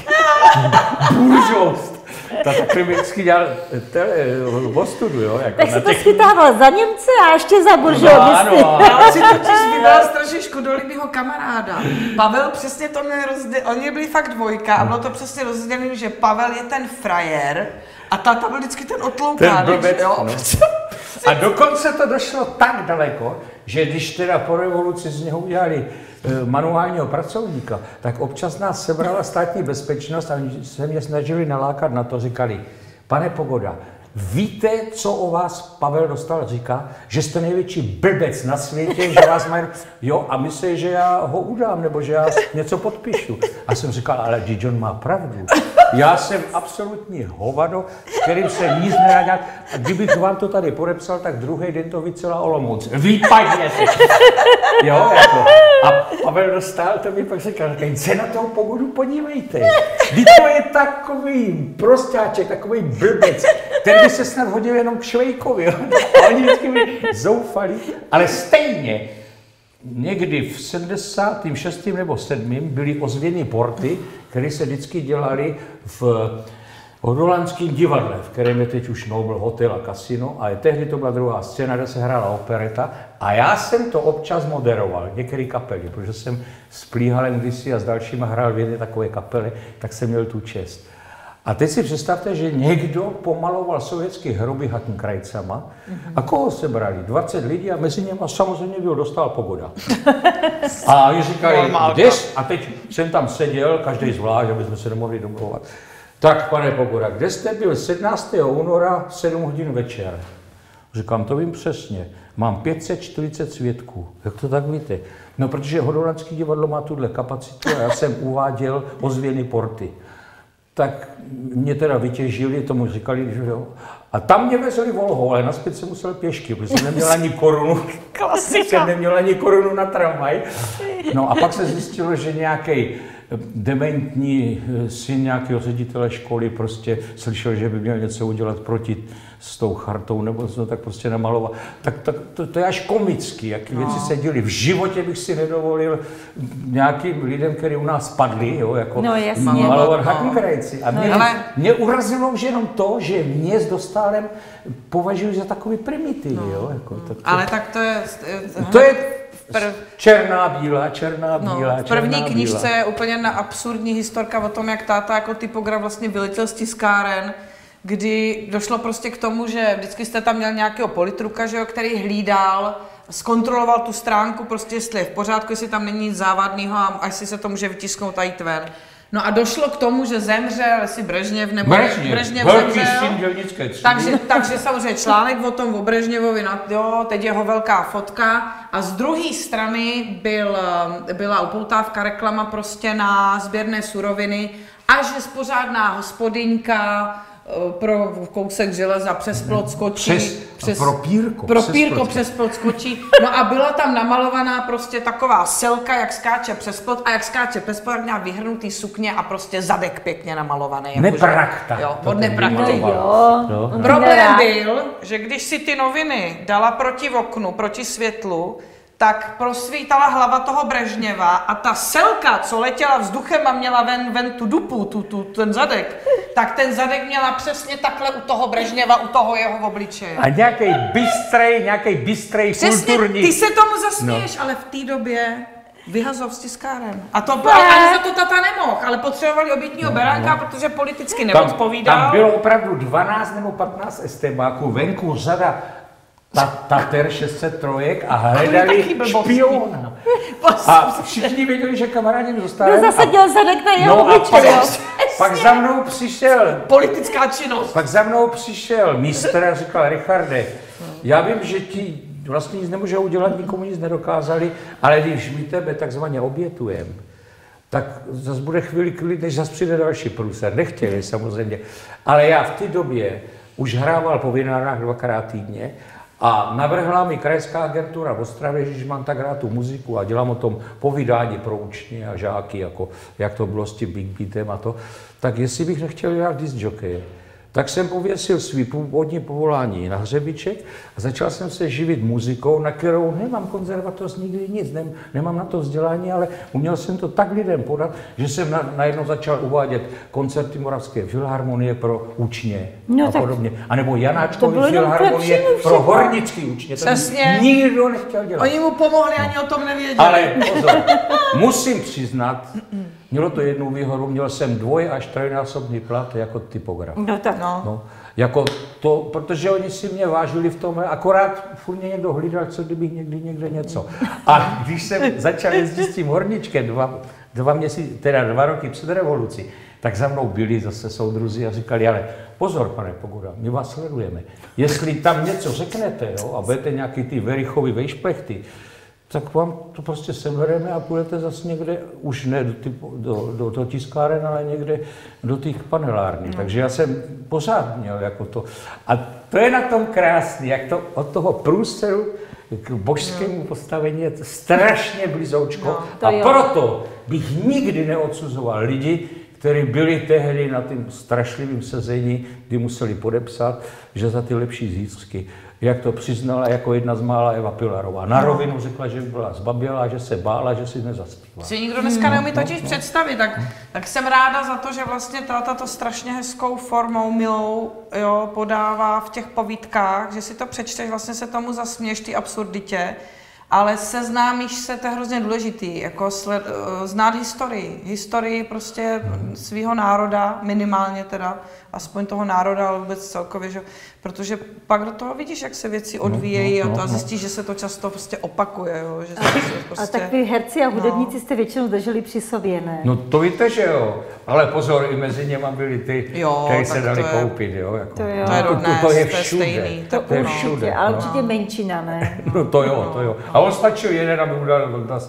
buržoust. Ta taky vždycky dělal ostudu, jo? Jako tak si to těch... schytával za Němce a ještě za buržousty. No, ano, Já si totiž vybral strašně škodolibýho kamaráda. Pavel přesně to měl rozdělený, oni byli fakt dvojka a bylo to přesně rozdělené, že Pavel je ten frajer a táta byl vždycky ten otloukánek, jo? No. A dokonce to došlo tak daleko, že když teda po revoluci z něho udělali manuálního pracovníka, tak občas nás sebrala státní bezpečnost a se mě snažili nalákat na to, říkali, pane Pogoda, víte, co o vás Pavel Dostál říká? Že jste největší blbec na světě, že vás mají... Jo, a myslí, že já ho udám, nebo že já něco podpíšu. A jsem říkal, ale John má pravdu. Já jsem absolutní hovado, s kterým se nic nedá dělat. A kdybych vám to tady podepsal, tak druhý den to vycelá Olomouc. Vypadněte. Jo, jako. A Pavel Dostál, to mi pak říkal, se na toho Pogodu podívejte. Vždyť to je takový prostáček, takový blbec. Ten by se snad hodil jenom k Švejkovi. Jo? A oni vždycky byli zoufalí. Ale stejně někdy v sedmdesátém šestém nebo sedmém byly ozvěny porty, které se vždycky dělaly v Hodolandském divadle, v kterém je teď už Nobel hotel a kasino. A tehdy to byla druhá scéna, kde se hrála opereta. A já jsem to občas moderoval, některé kapely, protože jsem s Plíhalem kdysi a s dalšíma hrál v jedné takové kapely, tak jsem měl tu čest. A teď si představte, že někdo pomaloval sovětské hroby hakenkrajcama. Mm-hmm. A koho se brali? dvacet lidí a mezi něma samozřejmě byl Dostál Pogoda. A oni říkali, jdeš? A teď jsem tam seděl, každý zvlášť, aby jsme se nemohli domluvat. Tak, pane Pogoda, kde jste byl sedmnáctého února sedm hodin večer? Říkám, to vím přesně. Mám pět set čtyřicet svědků. Jak to tak víte? No, protože Hodolandské divadlo má tuhle kapacitu a já jsem uváděl ozvěny porty. Tak mě teda vytěžili, tomu říkali, že jo. A tam mě vezli Volhou, ale naspět jsem musel pěšky, protože jsem neměl ani korunu. Klasika. Jsem neměl ani korunu na tramvaj. No a pak se zjistilo, že nějaký dementní syn nějakého ředitele školy prostě slyšel, že by měl něco udělat proti s tou chartou, nebo to tak prostě namaloval. Tak, tak to, to je až komický, jaký no. věci se děly. V životě bych si nedovolil nějakým lidem, kteří u nás padli, jo, jako no, malovat no. hakenkrajci. A mě, no, ale... mě urazilo už jenom to, že mě s Dostálem považuji za takový primitiv, no. jo. Jako, tak to, ale tak to je... To je Prv... Černá bílá, černá bílá, no, v první černá knížce bílá. Je úplně na absurdní historka o tom, jak táta jako typograf vlastně vyletěl z tiskáren, kdy došlo prostě k tomu, že vždycky jste tam měl nějakého politruka, že jo, který hlídal, zkontroloval tu stránku, prostě jestli je v pořádku, jestli tam není nic závadného a jestli se to může vytisknout a jít ven. No a došlo k tomu, že zemřel, jestli Brežněv nebo Brežněv, Brežněv velký zemřel, syn dělnické třídy. takže, takže samozřejmě článek o tom o Brežněvovi, jo, teď jeho velká fotka a z druhé strany byl, byla upoutávka reklama prostě na sběrné suroviny a že spořádná hospodyňka pro kousek železa přes plot skočí. Přes, přes pro pírko. Pro pírko přes plot skočí. No a byla tam namalovaná prostě taková selka, jak skáče přes plot a jak skáče přes plot, jak měla vyhrnutý sukně a prostě zadek pěkně namalovaný. Neprakta. Jo, od neprakty. No, problém byl, že když si ty noviny dala proti oknu, proti světlu, tak prosvítala hlava toho Brežněva a ta selka, co letěla vzduchem a měla ven, ven tu dupu, tu, tu, ten zadek, tak ten zadek měla přesně takhle u toho Brežněva, u toho jeho obličeje. A nějaký bystrej, nějaký bystrej kulturní. Ty se tomu zasměješ, no. Ale v té době vyhazov z tiskáren. A to ale ani za to tata nemohl, ale potřebovali obětního no, beránka, no. Protože politicky neodpovídal. Tam, tam bylo opravdu dvanáct nebo patnáct estébáků, venku řada Ta, tater šest set trojek a hledali špiona. A všichni věděli, že kamarádi mi Dostálem. No zase děl zadek na jeho no obličej, jo. Pak za mnou přišel... Politická činnost. Pak za mnou přišel mistr a říkal, Richarde, já vím, že ti vlastně nic nemůžou udělat, nikomu nic nedokázali, ale když my tebe takzvaně obětujeme, tak zase bude chvíli klid, než zase přijde další průser. Nechtěli samozřejmě. Ale já v té době už hrával po vinárnách dvakrát týdně a navrhla mi krajská agentura v Ostravě, že mám tak rád tu muziku a dělám o tom povídání pro učně a žáky, jako jak to bylo s tím Big Beatem a to, tak jestli bych nechtěl dělat disc jockey. tak jsem pověsil svý původní povolání na hřebíček a začal jsem se živit muzikou, na kterou nemám konzervatoř nikdy nic, nem, nemám na to vzdělání, ale uměl jsem to tak lidem podat, že jsem na, najednou začal uvádět koncerty Moravské filharmonie pro učně no, a podobně. A nebo Janáčkovy filharmonie pro hornický učně. Přesně. Nikdo nechtěl dělat. Oni mu pomohli, ani o tom nevěděli. Ale pozor, musím přiznat, mělo to jednu výhodu, měl jsem dvoj až trojnásobný plat jako typograf. No tak. No. No, jako to, protože oni si mě vážili v tom, akorát furt mě někdo hlídal, co kdybych někdy někde něco. A když jsem začal jezdit s tím horničkem dva, dva měsíce, teda dva roky před revolucí, tak za mnou byli zase soudruzi a říkali, ale pozor, pane Pogoda, my vás sledujeme. Jestli tam něco řeknete, jo, a budete nějaký ty Verichovy vejšplechty, tak vám to prostě sebereme a půjdete zase někde, už ne do, ty, do, do, do tiskáren, ale někde do těch panelární. No. Takže já jsem pořád měl jako to. A to je na tom krásný, jak to od toho průseru k božskému no. postavení je to strašně blízoučko. No, to a jo. Proto bych nikdy neodsuzoval lidi, kteří byli tehdy na tím strašlivým sezení, kdy museli podepsat, že za ty lepší zítřky. Jak to přiznala jako jedna z mála Eva Pilarová. Na rovinu řekla, že byla zbabělá, že se bála, že si nezaspívala. Si nikdo dneska neumí totiž no, představit, tak, tak jsem ráda za to, že vlastně tato strašně hezkou formou, milou, jo, podává v těch povídkách, že si to přečteš, vlastně se tomu zasměješ, ty absurditě, ale seznámíš se, to je hrozně důležitý, jako sled, znát historii, historii prostě svého národa, minimálně teda, aspoň toho národa, ale vůbec celkově, že, protože pak do toho vidíš, jak se věci odvíjejí no, no, no, a zjistíš, že se to často prostě opakuje. Jo, že se prostě, a tak vy herci a hudebníci no. jste většinou drželi při sobě, ne? No to víte, že jo, ale pozor, i mezi něma byli ty, kteří se dali je, koupit, jo. Jako. To, jo. to je rodné, to, to je všude. Stejný, to, to je všude. Určitě, ale no. určitě menšina, ne? No to jo, to jo. A on stačil jeden, aby udal dotaz.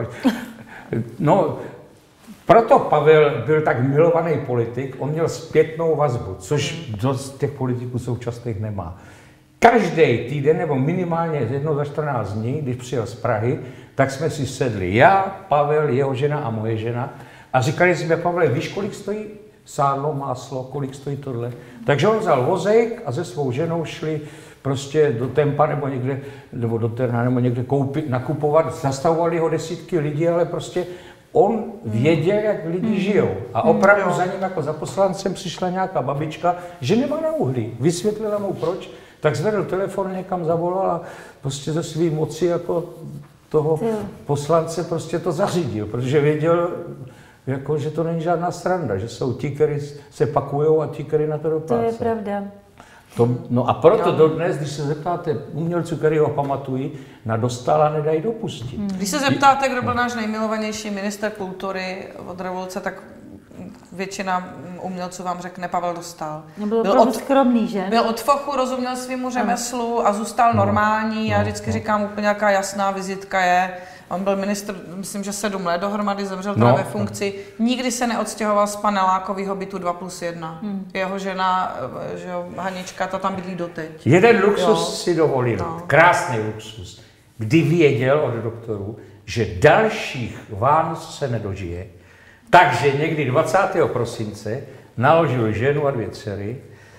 No, proto Pavel byl tak milovaný politik, on měl zpětnou vazbu, což dost těch politiků současných nemá. Každý týden, nebo minimálně jednou za čtrnáct dní, když přijel z Prahy, tak jsme si sedli já, Pavel, jeho žena a moje žena a říkali jsme, Pavle, víš, kolik stojí sádlo, máslo, kolik stojí tohle? Takže on vzal vozejk a se svou ženou šli prostě do Tempa nebo někde, nebo do Terna, nebo někde koupit, nakupovat, zastavovali ho desítky lidí, ale prostě on věděl, jak lidi žijou. A opravdu za ním jako za poslancem přišla nějaká babička, že nemá na uhlí. Vysvětlila mu proč, tak zvedl telefon, někam zavolal a prostě ze svý moci jako toho poslance prostě to zařídil, protože věděl, jako, že to není žádná sranda, že jsou ti, kteří se pakujou a ti, kteří na to doplácejí. To je pravda. To, no a proto dodnes, když se zeptáte umělců, který ho pamatují, na Dostála nedají dopustit. Hmm. Když se zeptáte, kdo byl náš nejmilovanější minister kultury od revoluce, tak většina umělců vám řekne Pavel Dostál. Byl opravdu skromný, že? Byl od fochu, rozuměl svýmu řemeslu a zůstal no, normální. Já vždycky no, říkám, úplně nějaká jasná vizitka je. On byl ministr, myslím, že sedm let dohromady, zemřel teda no, ve funkci. Nikdy se neodstěhoval z panelákového bytu dva plus jedna. Hmm. Jeho žena, že jo, Hanička, ta tam bydlí doteď. Jeden luxus jo. si dovolil, no. Krásný luxus, kdy věděl od doktorů, že dalších Vánoc se nedožije, takže někdy dvacátého prosince naložil ženu a dvě dcery,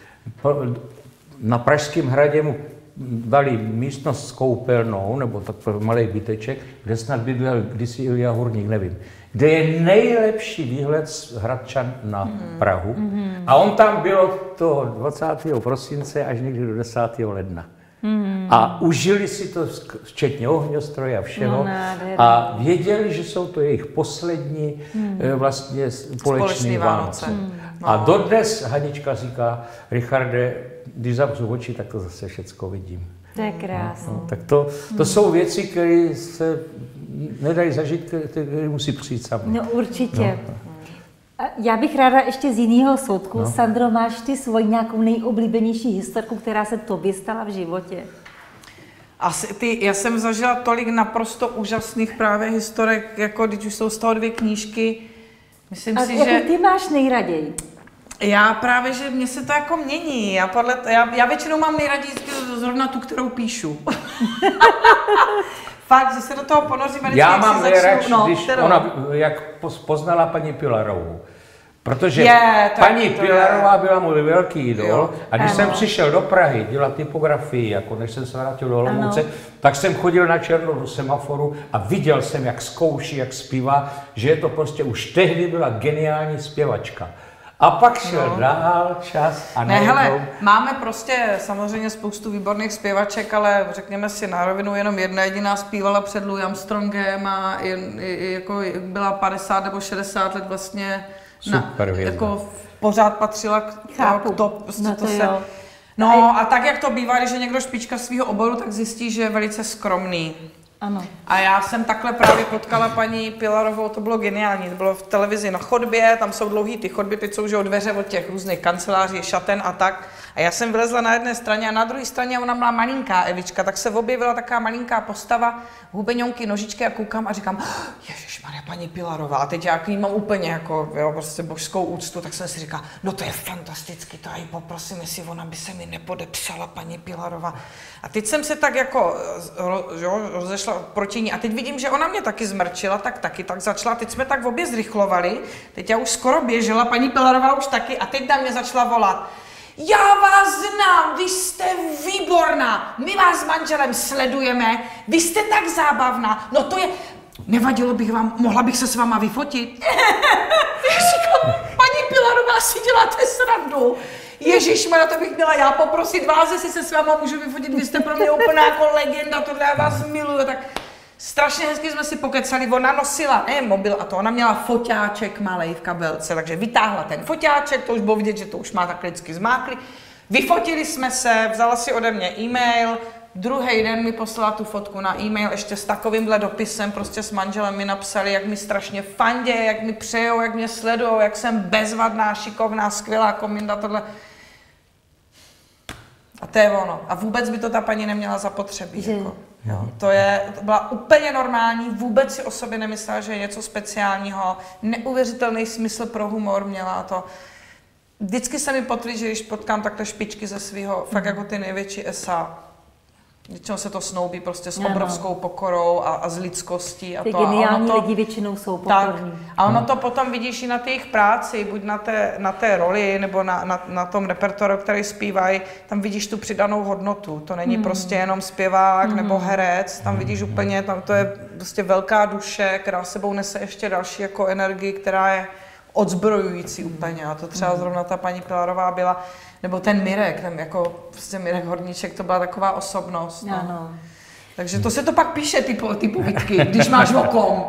na Pražském hradě mu dali místnost s koupelnou, nebo takový malý byteček, kde snad bydlel kdysi Ilja Hurník, nevím, kde je nejlepší výhled z Hradčan na mm. Prahu. Mm. A on tam byl od toho dvacátého prosince až někdy do desátého ledna. Mm. A užili si to včetně ohňostroje a všeho. No, a věděli, že jsou to jejich poslední mm. vlastně společní Vánoce. Mm. No. A dodnes Hanička říká, Richarde, když zavřu oči, tak to zase všecko vidím. To je krásné. No, tak to, to mm. jsou věci, které se nedají zažít, které musí přijít sami. No určitě. No. Já bych ráda ještě z jiného soudku. No. Sandro, máš ty svoji nějakou nejoblíbenější historku, která se tobě stala v životě? Asi ty, já jsem zažila tolik naprosto úžasných právě historek, jako když už jsou z toho dvě knížky. Myslím A si, jako že... ty máš nejraději? Já právě, že mně se to jako mění. Já, podle, já, já většinou mám nejraději zrovna tu, kterou píšu. Fakt, že se do toho ponořím. Já mám nejradši, no, když kterou? Ona, jak poznala paní Pilarovou, Protože je, to paní to Pilarová byla můj velký idol jo. a když Ano. jsem přišel do Prahy dělat typografii, jako než jsem se vrátil do Olomouce, Ano. tak jsem chodil na černo do semaforu a viděl jsem, jak zkouší, jak zpívá, že je to prostě už tehdy byla geniální zpěvačka. A pak šel no. dál čas a ne, hele, najednou... máme prostě samozřejmě spoustu výborných zpěvaček, ale řekněme si na rovinu, jenom jedna jediná zpívala před Louis Armstrongem a jen, jako byla padesát nebo šedesát let vlastně Super na, hvězda. jako pořád patřila k, Chápu. k top, prostě No to to se... jo. No a tak, jak to bývá, když je někdo špička svého oboru, tak zjistí, že je velice skromný. Ano. A já jsem takhle právě potkala paní Pilarovou, to bylo geniální, to bylo v televizi na chodbě, tam jsou dlouhý ty chodby, teď jsou už dveře od těch různých kanceláří, šaten a tak. A já jsem vylezla na jedné straně a na druhé straně ona byla malinká Evička, tak se objevila taková malinká postava, hubeňonky, nožičky a koukám a říkám, ježišmarja, paní Pilarová. A teď já k ní mám úplně jako, jo, prostě božskou úctu, tak jsem si říkala, no to je fantastický, to já jí poprosím, jestli ona by se mi nepodepsala, paní Pilarová. A teď jsem se tak jako jo, rozešla proti ní a teď vidím, že ona mě taky zmrčila, tak taky tak začala, teď jsme tak obě zrychlovali, teď já už skoro běžela, paní Pilarová už taky a teď na mě začala volat. Já vás znám, vy jste výborná, my vás s manželem sledujeme, vy jste tak zábavná, no to je, nevadilo bych vám, mohla bych se s váma vyfotit? Říkám, paní Pilarová, si děláte srandu. Ježišmarja, to bych měla já poprosit vás, jestli se s váma můžu vyfotit, vy jste pro mě úplná jako legenda, tohle já vás miluju, tak strašně hezky jsme si pokecali, ona nosila, ne mobil a to, ona měla foťáček malej v kabelce, takže vytáhla ten foťáček, to už bylo vidět, že to už má tak lidsky zmákli. Vyfotili jsme se, vzala si ode mě e-mail, druhý den mi poslala tu fotku na e-mail ještě s takovýmhle dopisem, prostě s manželem mi napsali, jak mi strašně fandě, jak mi přejou, jak mě sledujou, jak jsem bezvadná, šikovná, skvělá kominda, tohle. A to je ono. A vůbec by to ta paní neměla zapotřebí. Že... Jako. Jo, to, je, to byla úplně normální, vůbec si o sobě nemyslela, že je něco speciálního, neuvěřitelný smysl pro humor měla to. Vždycky se mi potvrdí, že když potkám takhle špičky ze svého, fakt jako ty největší esa, většinou se to snoubí prostě s obrovskou pokorou a, a s lidskostí. A ty to, geniální a to, lidi většinou jsou pokorní. Tak, a ono to potom vidíš i na té jejich práci, buď na té, na té roli, nebo na, na, na tom repertoáru, který zpívají, tam vidíš tu přidanou hodnotu. To není hmm. prostě jenom zpěvák hmm. nebo herec, tam vidíš úplně, tam to je prostě velká duše, která sebou nese ještě další jako energii, která je odzbrojující úplně. A to třeba zrovna ta paní Pilarová byla, nebo ten Mirek, ten jako prostě Mirek Horníček, to byla taková osobnost. No. Ano. Takže to se to pak píše, ty, ty povídky, když máš okom.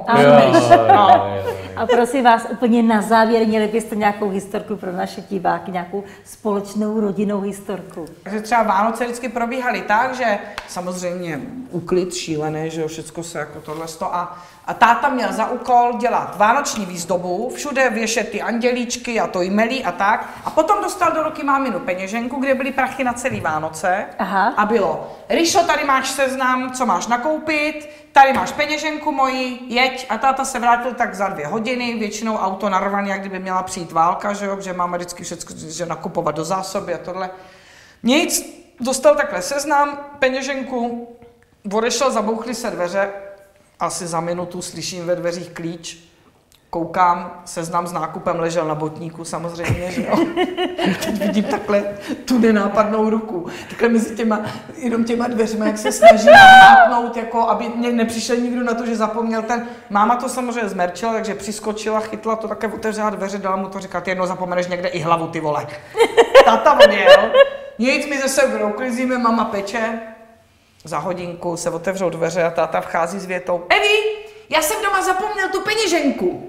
A prosím vás, úplně na závěr, měli byste nějakou historku pro naše diváky, nějakou společnou rodinnou historku. Takže třeba Vánoce vždycky probíhaly tak, že samozřejmě úklid šílený, že jo, všecko se jako tohle sto a, a táta měl za úkol dělat vánoční výzdobu, všude věšet ty andělíčky a to jmelí a tak. A potom dostal do ruky máminu peněženku, kde byly prachy na celý Vánoce. Aha. A bylo, Ríšo, tady máš seznam, co máš nakoupit, tady máš peněženku moji, jeď. A táta se vrátil tak za dvě hodiny, většinou auto narvaný, jak kdyby měla přijít válka, že jo, že máme vždycky všechno, že nakupovat do zásoby a tohle. Nic, dostal takhle seznam, peněženku, odešel, zabouchly se dveře, asi za minutu slyším ve dveřích klíč, koukám, seznam s nákupem ležel na botníku samozřejmě, že jo. Teď vidím takhle tu nenápadnou ruku, takhle mezi těma, jenom těma dveřma, jak se snaží nápnout, jako aby mě nepřišel nikdo na to, že zapomněl ten. Máma to samozřejmě zmerčila, takže přiskočila, chytla to, také otevřela dveře, dala mu to, říká, ty jednou zapomeneš někde i hlavu, ty vole. Táta odjel, nic mi zase uklízíme, mama peče. Za hodinku se otevřou dveře a táta vchází s větou, Evi, já jsem doma zapomněl tu peněženku.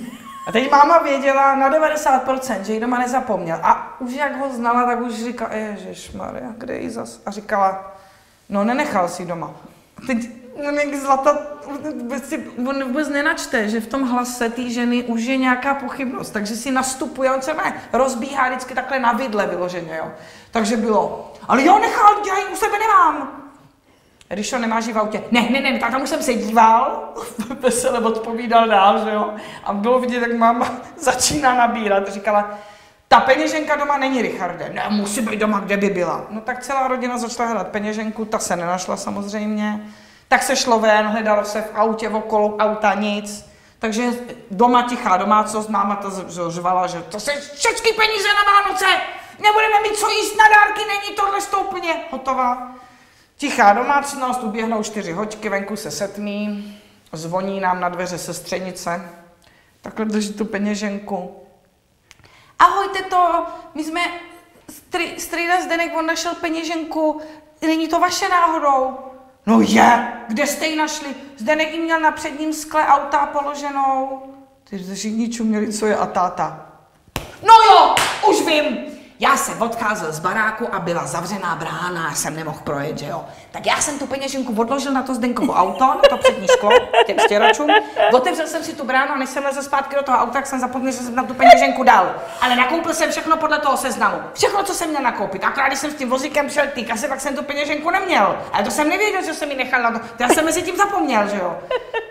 A teď máma věděla na devadesát procent, že ji doma nezapomněl. A už jak ho znala, tak už říkala, ježišmarja, kde ji zas? A říkala, no nenechal si doma. A teď jak Zlata vůbec, si, on vůbec nenačte, že v tom hlase té ženy už je nějaká pochybnost, takže si nastupuje, on se má rozbíhá vždycky takhle na vidle vyloženě, jo. Takže bylo, ale jo, nechal, dělaj, u sebe nemám. Když to nemáš v autě, ne, ne, ne, tak tam už jsem se díval, veselé odpovídal dál, že jo. A bylo vidět, jak máma začíná nabírat, říkala, ta peněženka doma není, Richarde, ne, musí být doma, kde by byla. No tak celá rodina začala hledat peněženku, ta se nenašla samozřejmě. Tak se šlo ven, hledalo se v autě, okolo auta nic. Takže doma tichá domácnost, máma to řvala, že to se všechny peníze na Vánoce, nebudeme mít co jíst na dárky, není tohle úplně hotová. Tichá domácnost, uběhnou čtyři hoďky, venku se setmí, zvoní nám na dveře sestřenice, takhle drží tu peněženku. Ahoj teto, my jsme, strýda Zdenek, on našel peněženku, není to vaše náhodou? No je, kde jste ji našli? Zdenek ji měl na předním skle auta položenou. Ty všichni čuměli, co je a táta. No jo, už vím. Já jsem odcházel z baráku a byla zavřená brána, já jsem nemohl projet, že jo. Tak já jsem tu peněženku odložil na to Zdenkovo auto, na to přední sklo, těm stěračům. Otevřel jsem si tu bránu a než jsem lezl zpátky do toho auta, tak jsem zapomněl, že jsem tam tu peněženku dal. Ale nakoupil jsem všechno podle toho seznamu. Všechno, co jsem měl nakoupit. Akorát když jsem s tím vozíkem šel ty kasy, tak jsem tu peněženku neměl. Ale to jsem nevěděl, že jsem ji nechal na to. Já jsem mezi tím zapomněl, že jo.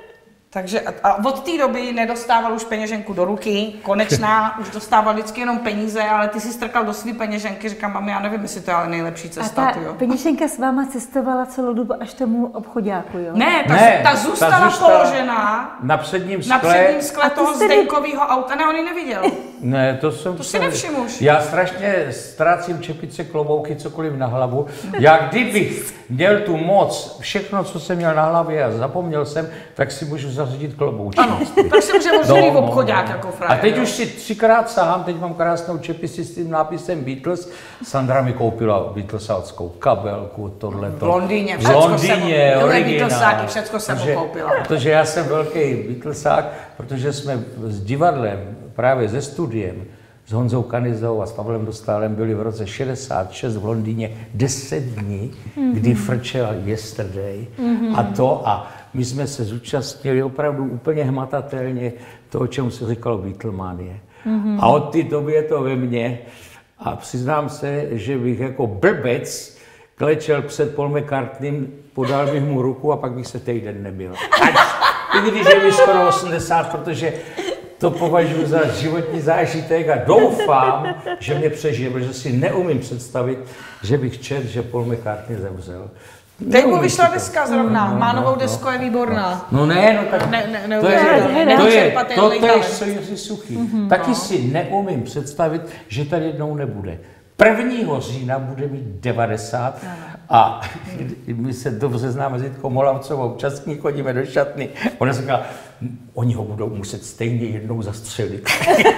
Takže a od té doby nedostával už peněženku do ruky, konečná, už dostával vždycky jenom peníze, ale ty si strkal do svý peněženky, říkám, mami, já nevím, jestli to je ale nejlepší cesta. A ta jo. peněženka s váma cestovala celou dobu až tomu obchodáku, jo? Ne, ta, ne, ta, zůstala, ta zůstala položená na předním skle. na předním skle toho jste Zdenkovýho auta, ne, on ji neviděl. Ne, to jsem... To si nevšiml už. Já strašně ztrácím čepice, klobouky, cokoliv na hlavu. Já kdybych měl tu moc, všechno, co jsem měl na hlavě a zapomněl jsem, tak si můžu zařídit kloboučky. Ano, tak si může možný no, obchodák no, jako frajer. A teď jo. už si třikrát sahám, teď mám krásnou čepici s tím nápisem Beatles. Sandra mi koupila Beatlesáckou kabelku, tohleto. V Londýně, v Londýně, originál. Všechno jsem mu koupila. Protože já jsem velký Beatlesák, protože jsme s divadlem, právě se studiem, s Honzou Kanizou a s Pavlem Dostálem byli v roce šedesát šest v Londýně deset dní, mm-hmm. kdy frčela Yesterday mm-hmm. a to a my jsme se zúčastnili opravdu úplně hmatatelně toho, čemu se říkalo Beatlemanie. Mm-hmm. A od té doby je to ve mně a přiznám se, že bych jako blbec klečel před Paul McCartneym, podal bych mu ruku a pak bych se týden nebyl. Ať, i když je mi skoro osmdesát, protože to považuji za životní zážitek a doufám, že mě přežije, protože si neumím představit, že bych četl, že Paul McCartney zemřel. Teď mu vyšla deska zrovna, no, no, má novou no, desku, no, je výborná. No ne, no tak ne, ne, ne, to je ne, to, je, to je, co Jiří Suchý. Mm-hmm, Taky no. si neumím představit, že tady jednou nebude. prvního října bude mít devadesát no. a my se dobře známe s Jitkou Molavcovou, časně chodíme do šatny. Ona říkala, oni ho budou muset stejně jednou zastřelit.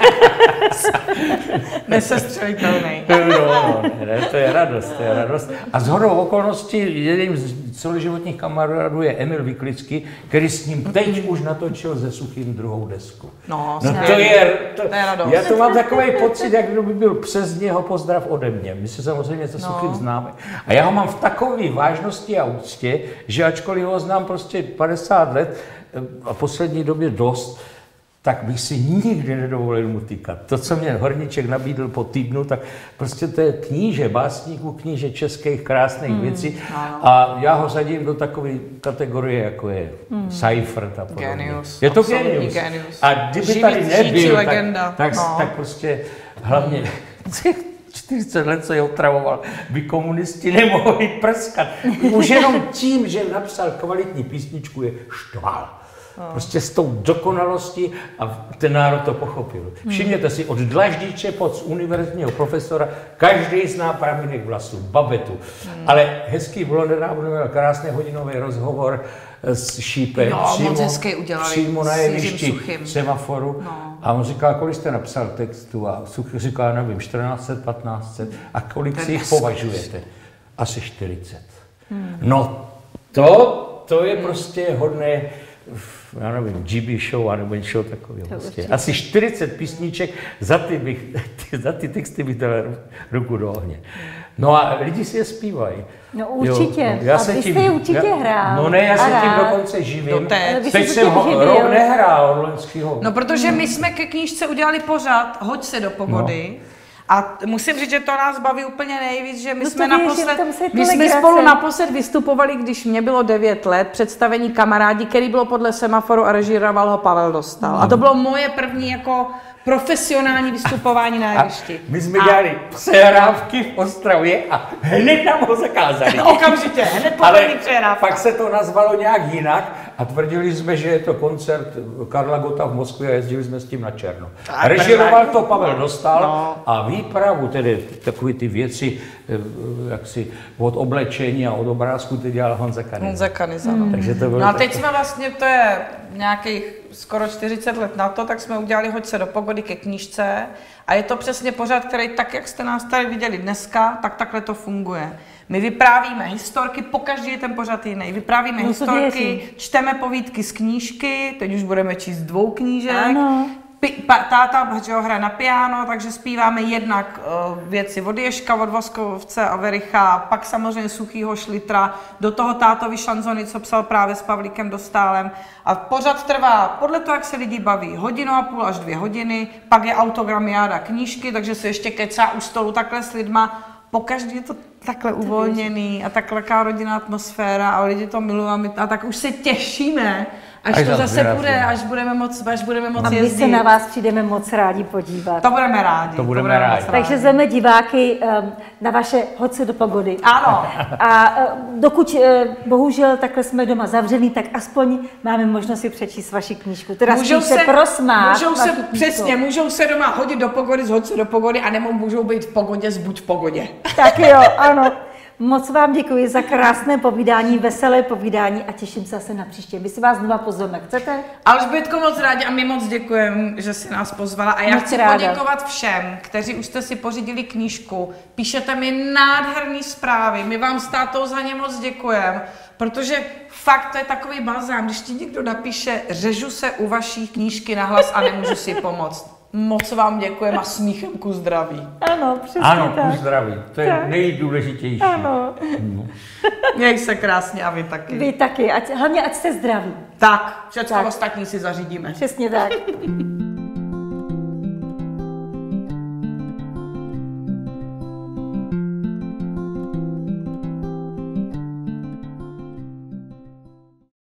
Nesestřelitelný. No, no, ne, to je radost, to je radost. A shodou okolností jedním z celoživotních kamarádů je Emil Vyklický, který s ním teď už natočil se Suchým druhou desku. No, no to je, to, to je radost. Já to mám takový pocit, jak kdyby byl přes něho pozdrav ode mě. My se samozřejmě se Suchým no. známe. A já ho mám v takové vážnosti a úctě, že ačkoliv ho znám prostě padesát let a poslední době dost, tak bych si nikdy nedovolil mu týkat. To, co mě Horníček nabídl po týdnu, tak prostě to je kníže básníků, kníže českých krásných hmm, věcí ano. a já ho zadím do takové kategorie, jako je hmm. Seifert a podobně. Genius. Je to genius. genius. A kdyby Živý, tady nebyl, tak, tak, no. tak prostě hlavně čtyřicet let, co je otravoval, by komunisti nemohli prskat. Už jenom tím, že napsal kvalitní písničku, je štval. Prostě s tou dokonalostí a ten národ to pochopil. Všimněte si, od Dlaždiče pod univerzitního profesora, každý zná pramínek vlasů, babetu. Hmm. Ale hezký bylo nedávno, měl krásný hodinový rozhovor s Šípem, no, přímo, udělali, přímo na jevišti semaforu. No. A on říkal, kolik jste napsal textu? A Suchý říkal, nevím, čtrnáct set, patnáct set. A kolik ten si jich považujete? Asi čtyřicet. Hmm. No to, to je hmm. prostě hodné, já nevím, G B show, anebo něco takového. Prostě. Asi čtyřicet písniček, za ty, bych, ty, za ty texty bych dal ruku do ohně. No a lidi si je zpívají. No určitě, jo, no, já a vy jste je určitě já, hrál. No ne, já se tím dokonce živím. Teď, teď jsem ho rok nehrál od loňského. No protože my jsme ke knížce udělali pořád Hoď se do pogody. No. A musím říct, že to nás baví úplně nejvíc, že my no jsme, naposled, my jsme spolu naposled vystupovali, když mě bylo devět let, představení Kamarádi, který bylo podle Semaforu a režíroval ho Pavel Dostál. Mm. A to bylo moje první jako profesionální vystupování na jevišti. My jsme a... dělali přehrávky v Ostravě a hned nám ho zakázali. Okamžitě, hned po první přehrávka. Pak se to nazvalo nějak jinak a tvrdili jsme, že je to koncert Karla Gotta v Moskvě a jezdili jsme s tím na černo. Režíroval to Pavel Dostál no. a výpravu, tedy takové ty věci, jaksi od oblečení a od obrázku, ty dělal Honza Kaniza. Honza Kaniza, no. Takže to bylo no a tak... teď jsme vlastně, to je nějakých skoro čtyřicet let na to, tak jsme udělali Hoď se do pogody ke knížce a je to přesně pořad, který tak, jak jste nás tady viděli dneska, tak takhle to funguje. My vyprávíme historky, pokaždý je ten pořad jiný. Vyprávíme no, historky, čteme povídky z knížky, teď už budeme číst dvou knížek. Ano. Pi- pa, táta že ho, hraje na piano, takže zpíváme jednak uh, věci od Ježka, od Voskovce a Vericha, pak samozřejmě Suchýho Šlitra, do toho tátovi šanzony, co psal právě s Pavlíkem Dostálem. A pořad trvá podle toho, jak se lidi baví, hodinu a půl až dvě hodiny, pak je autogramiáda knížky, takže se ještě kecá u stolu takhle s lidma. Pokaždý je to takhle uvolněný a taková rodinná atmosféra a lidi to milují a tak už se těšíme, až, až to zase bude, až budeme moc, až budeme moc a my jezdit. se na vás přijdeme moc rádi podívat. To budeme rádi. To budeme, to budeme rádi. rádi. Takže zveme diváky um, na vaše Hoď se do pogody. Ano. A uh, dokud uh, bohužel takhle jsme doma zavřený, tak aspoň máme možnost si přečíst vaši knížku. Teda můžou se, se prosmát. Můžou se, přesně, můžou se doma hodit do pogody, Hoď se do pogody a nebo můžou být v pogodě, Buď v pogodě. Tak jo, ano. Moc vám děkuji za krásné povídání, veselé povídání a těším se zase na příště. My si vás znova pozveme. Chcete? Alžbětko, moc rádi a my moc děkujeme, že si nás pozvala. A já moc chci ráda. poděkovat všem, kteří už jste si pořídili knížku. Píšete mi nádherné zprávy. My vám s tátou za ně moc děkujeme, protože fakt to je takový balzám, když ti někdo napíše, řežu se u vaší knížky nahlas a nemůžu si pomoct. Moc vám děkujeme a smíchem ku zdraví. Ano, přesně ano, tak. Ano, ku zdraví. To je tak. nejdůležitější. Ano. No. Měj se krásně a vy taky. Vy taky, ať, hlavně ať jste zdraví. Tak, všechno ostatní si zařídíme. Přesně tak.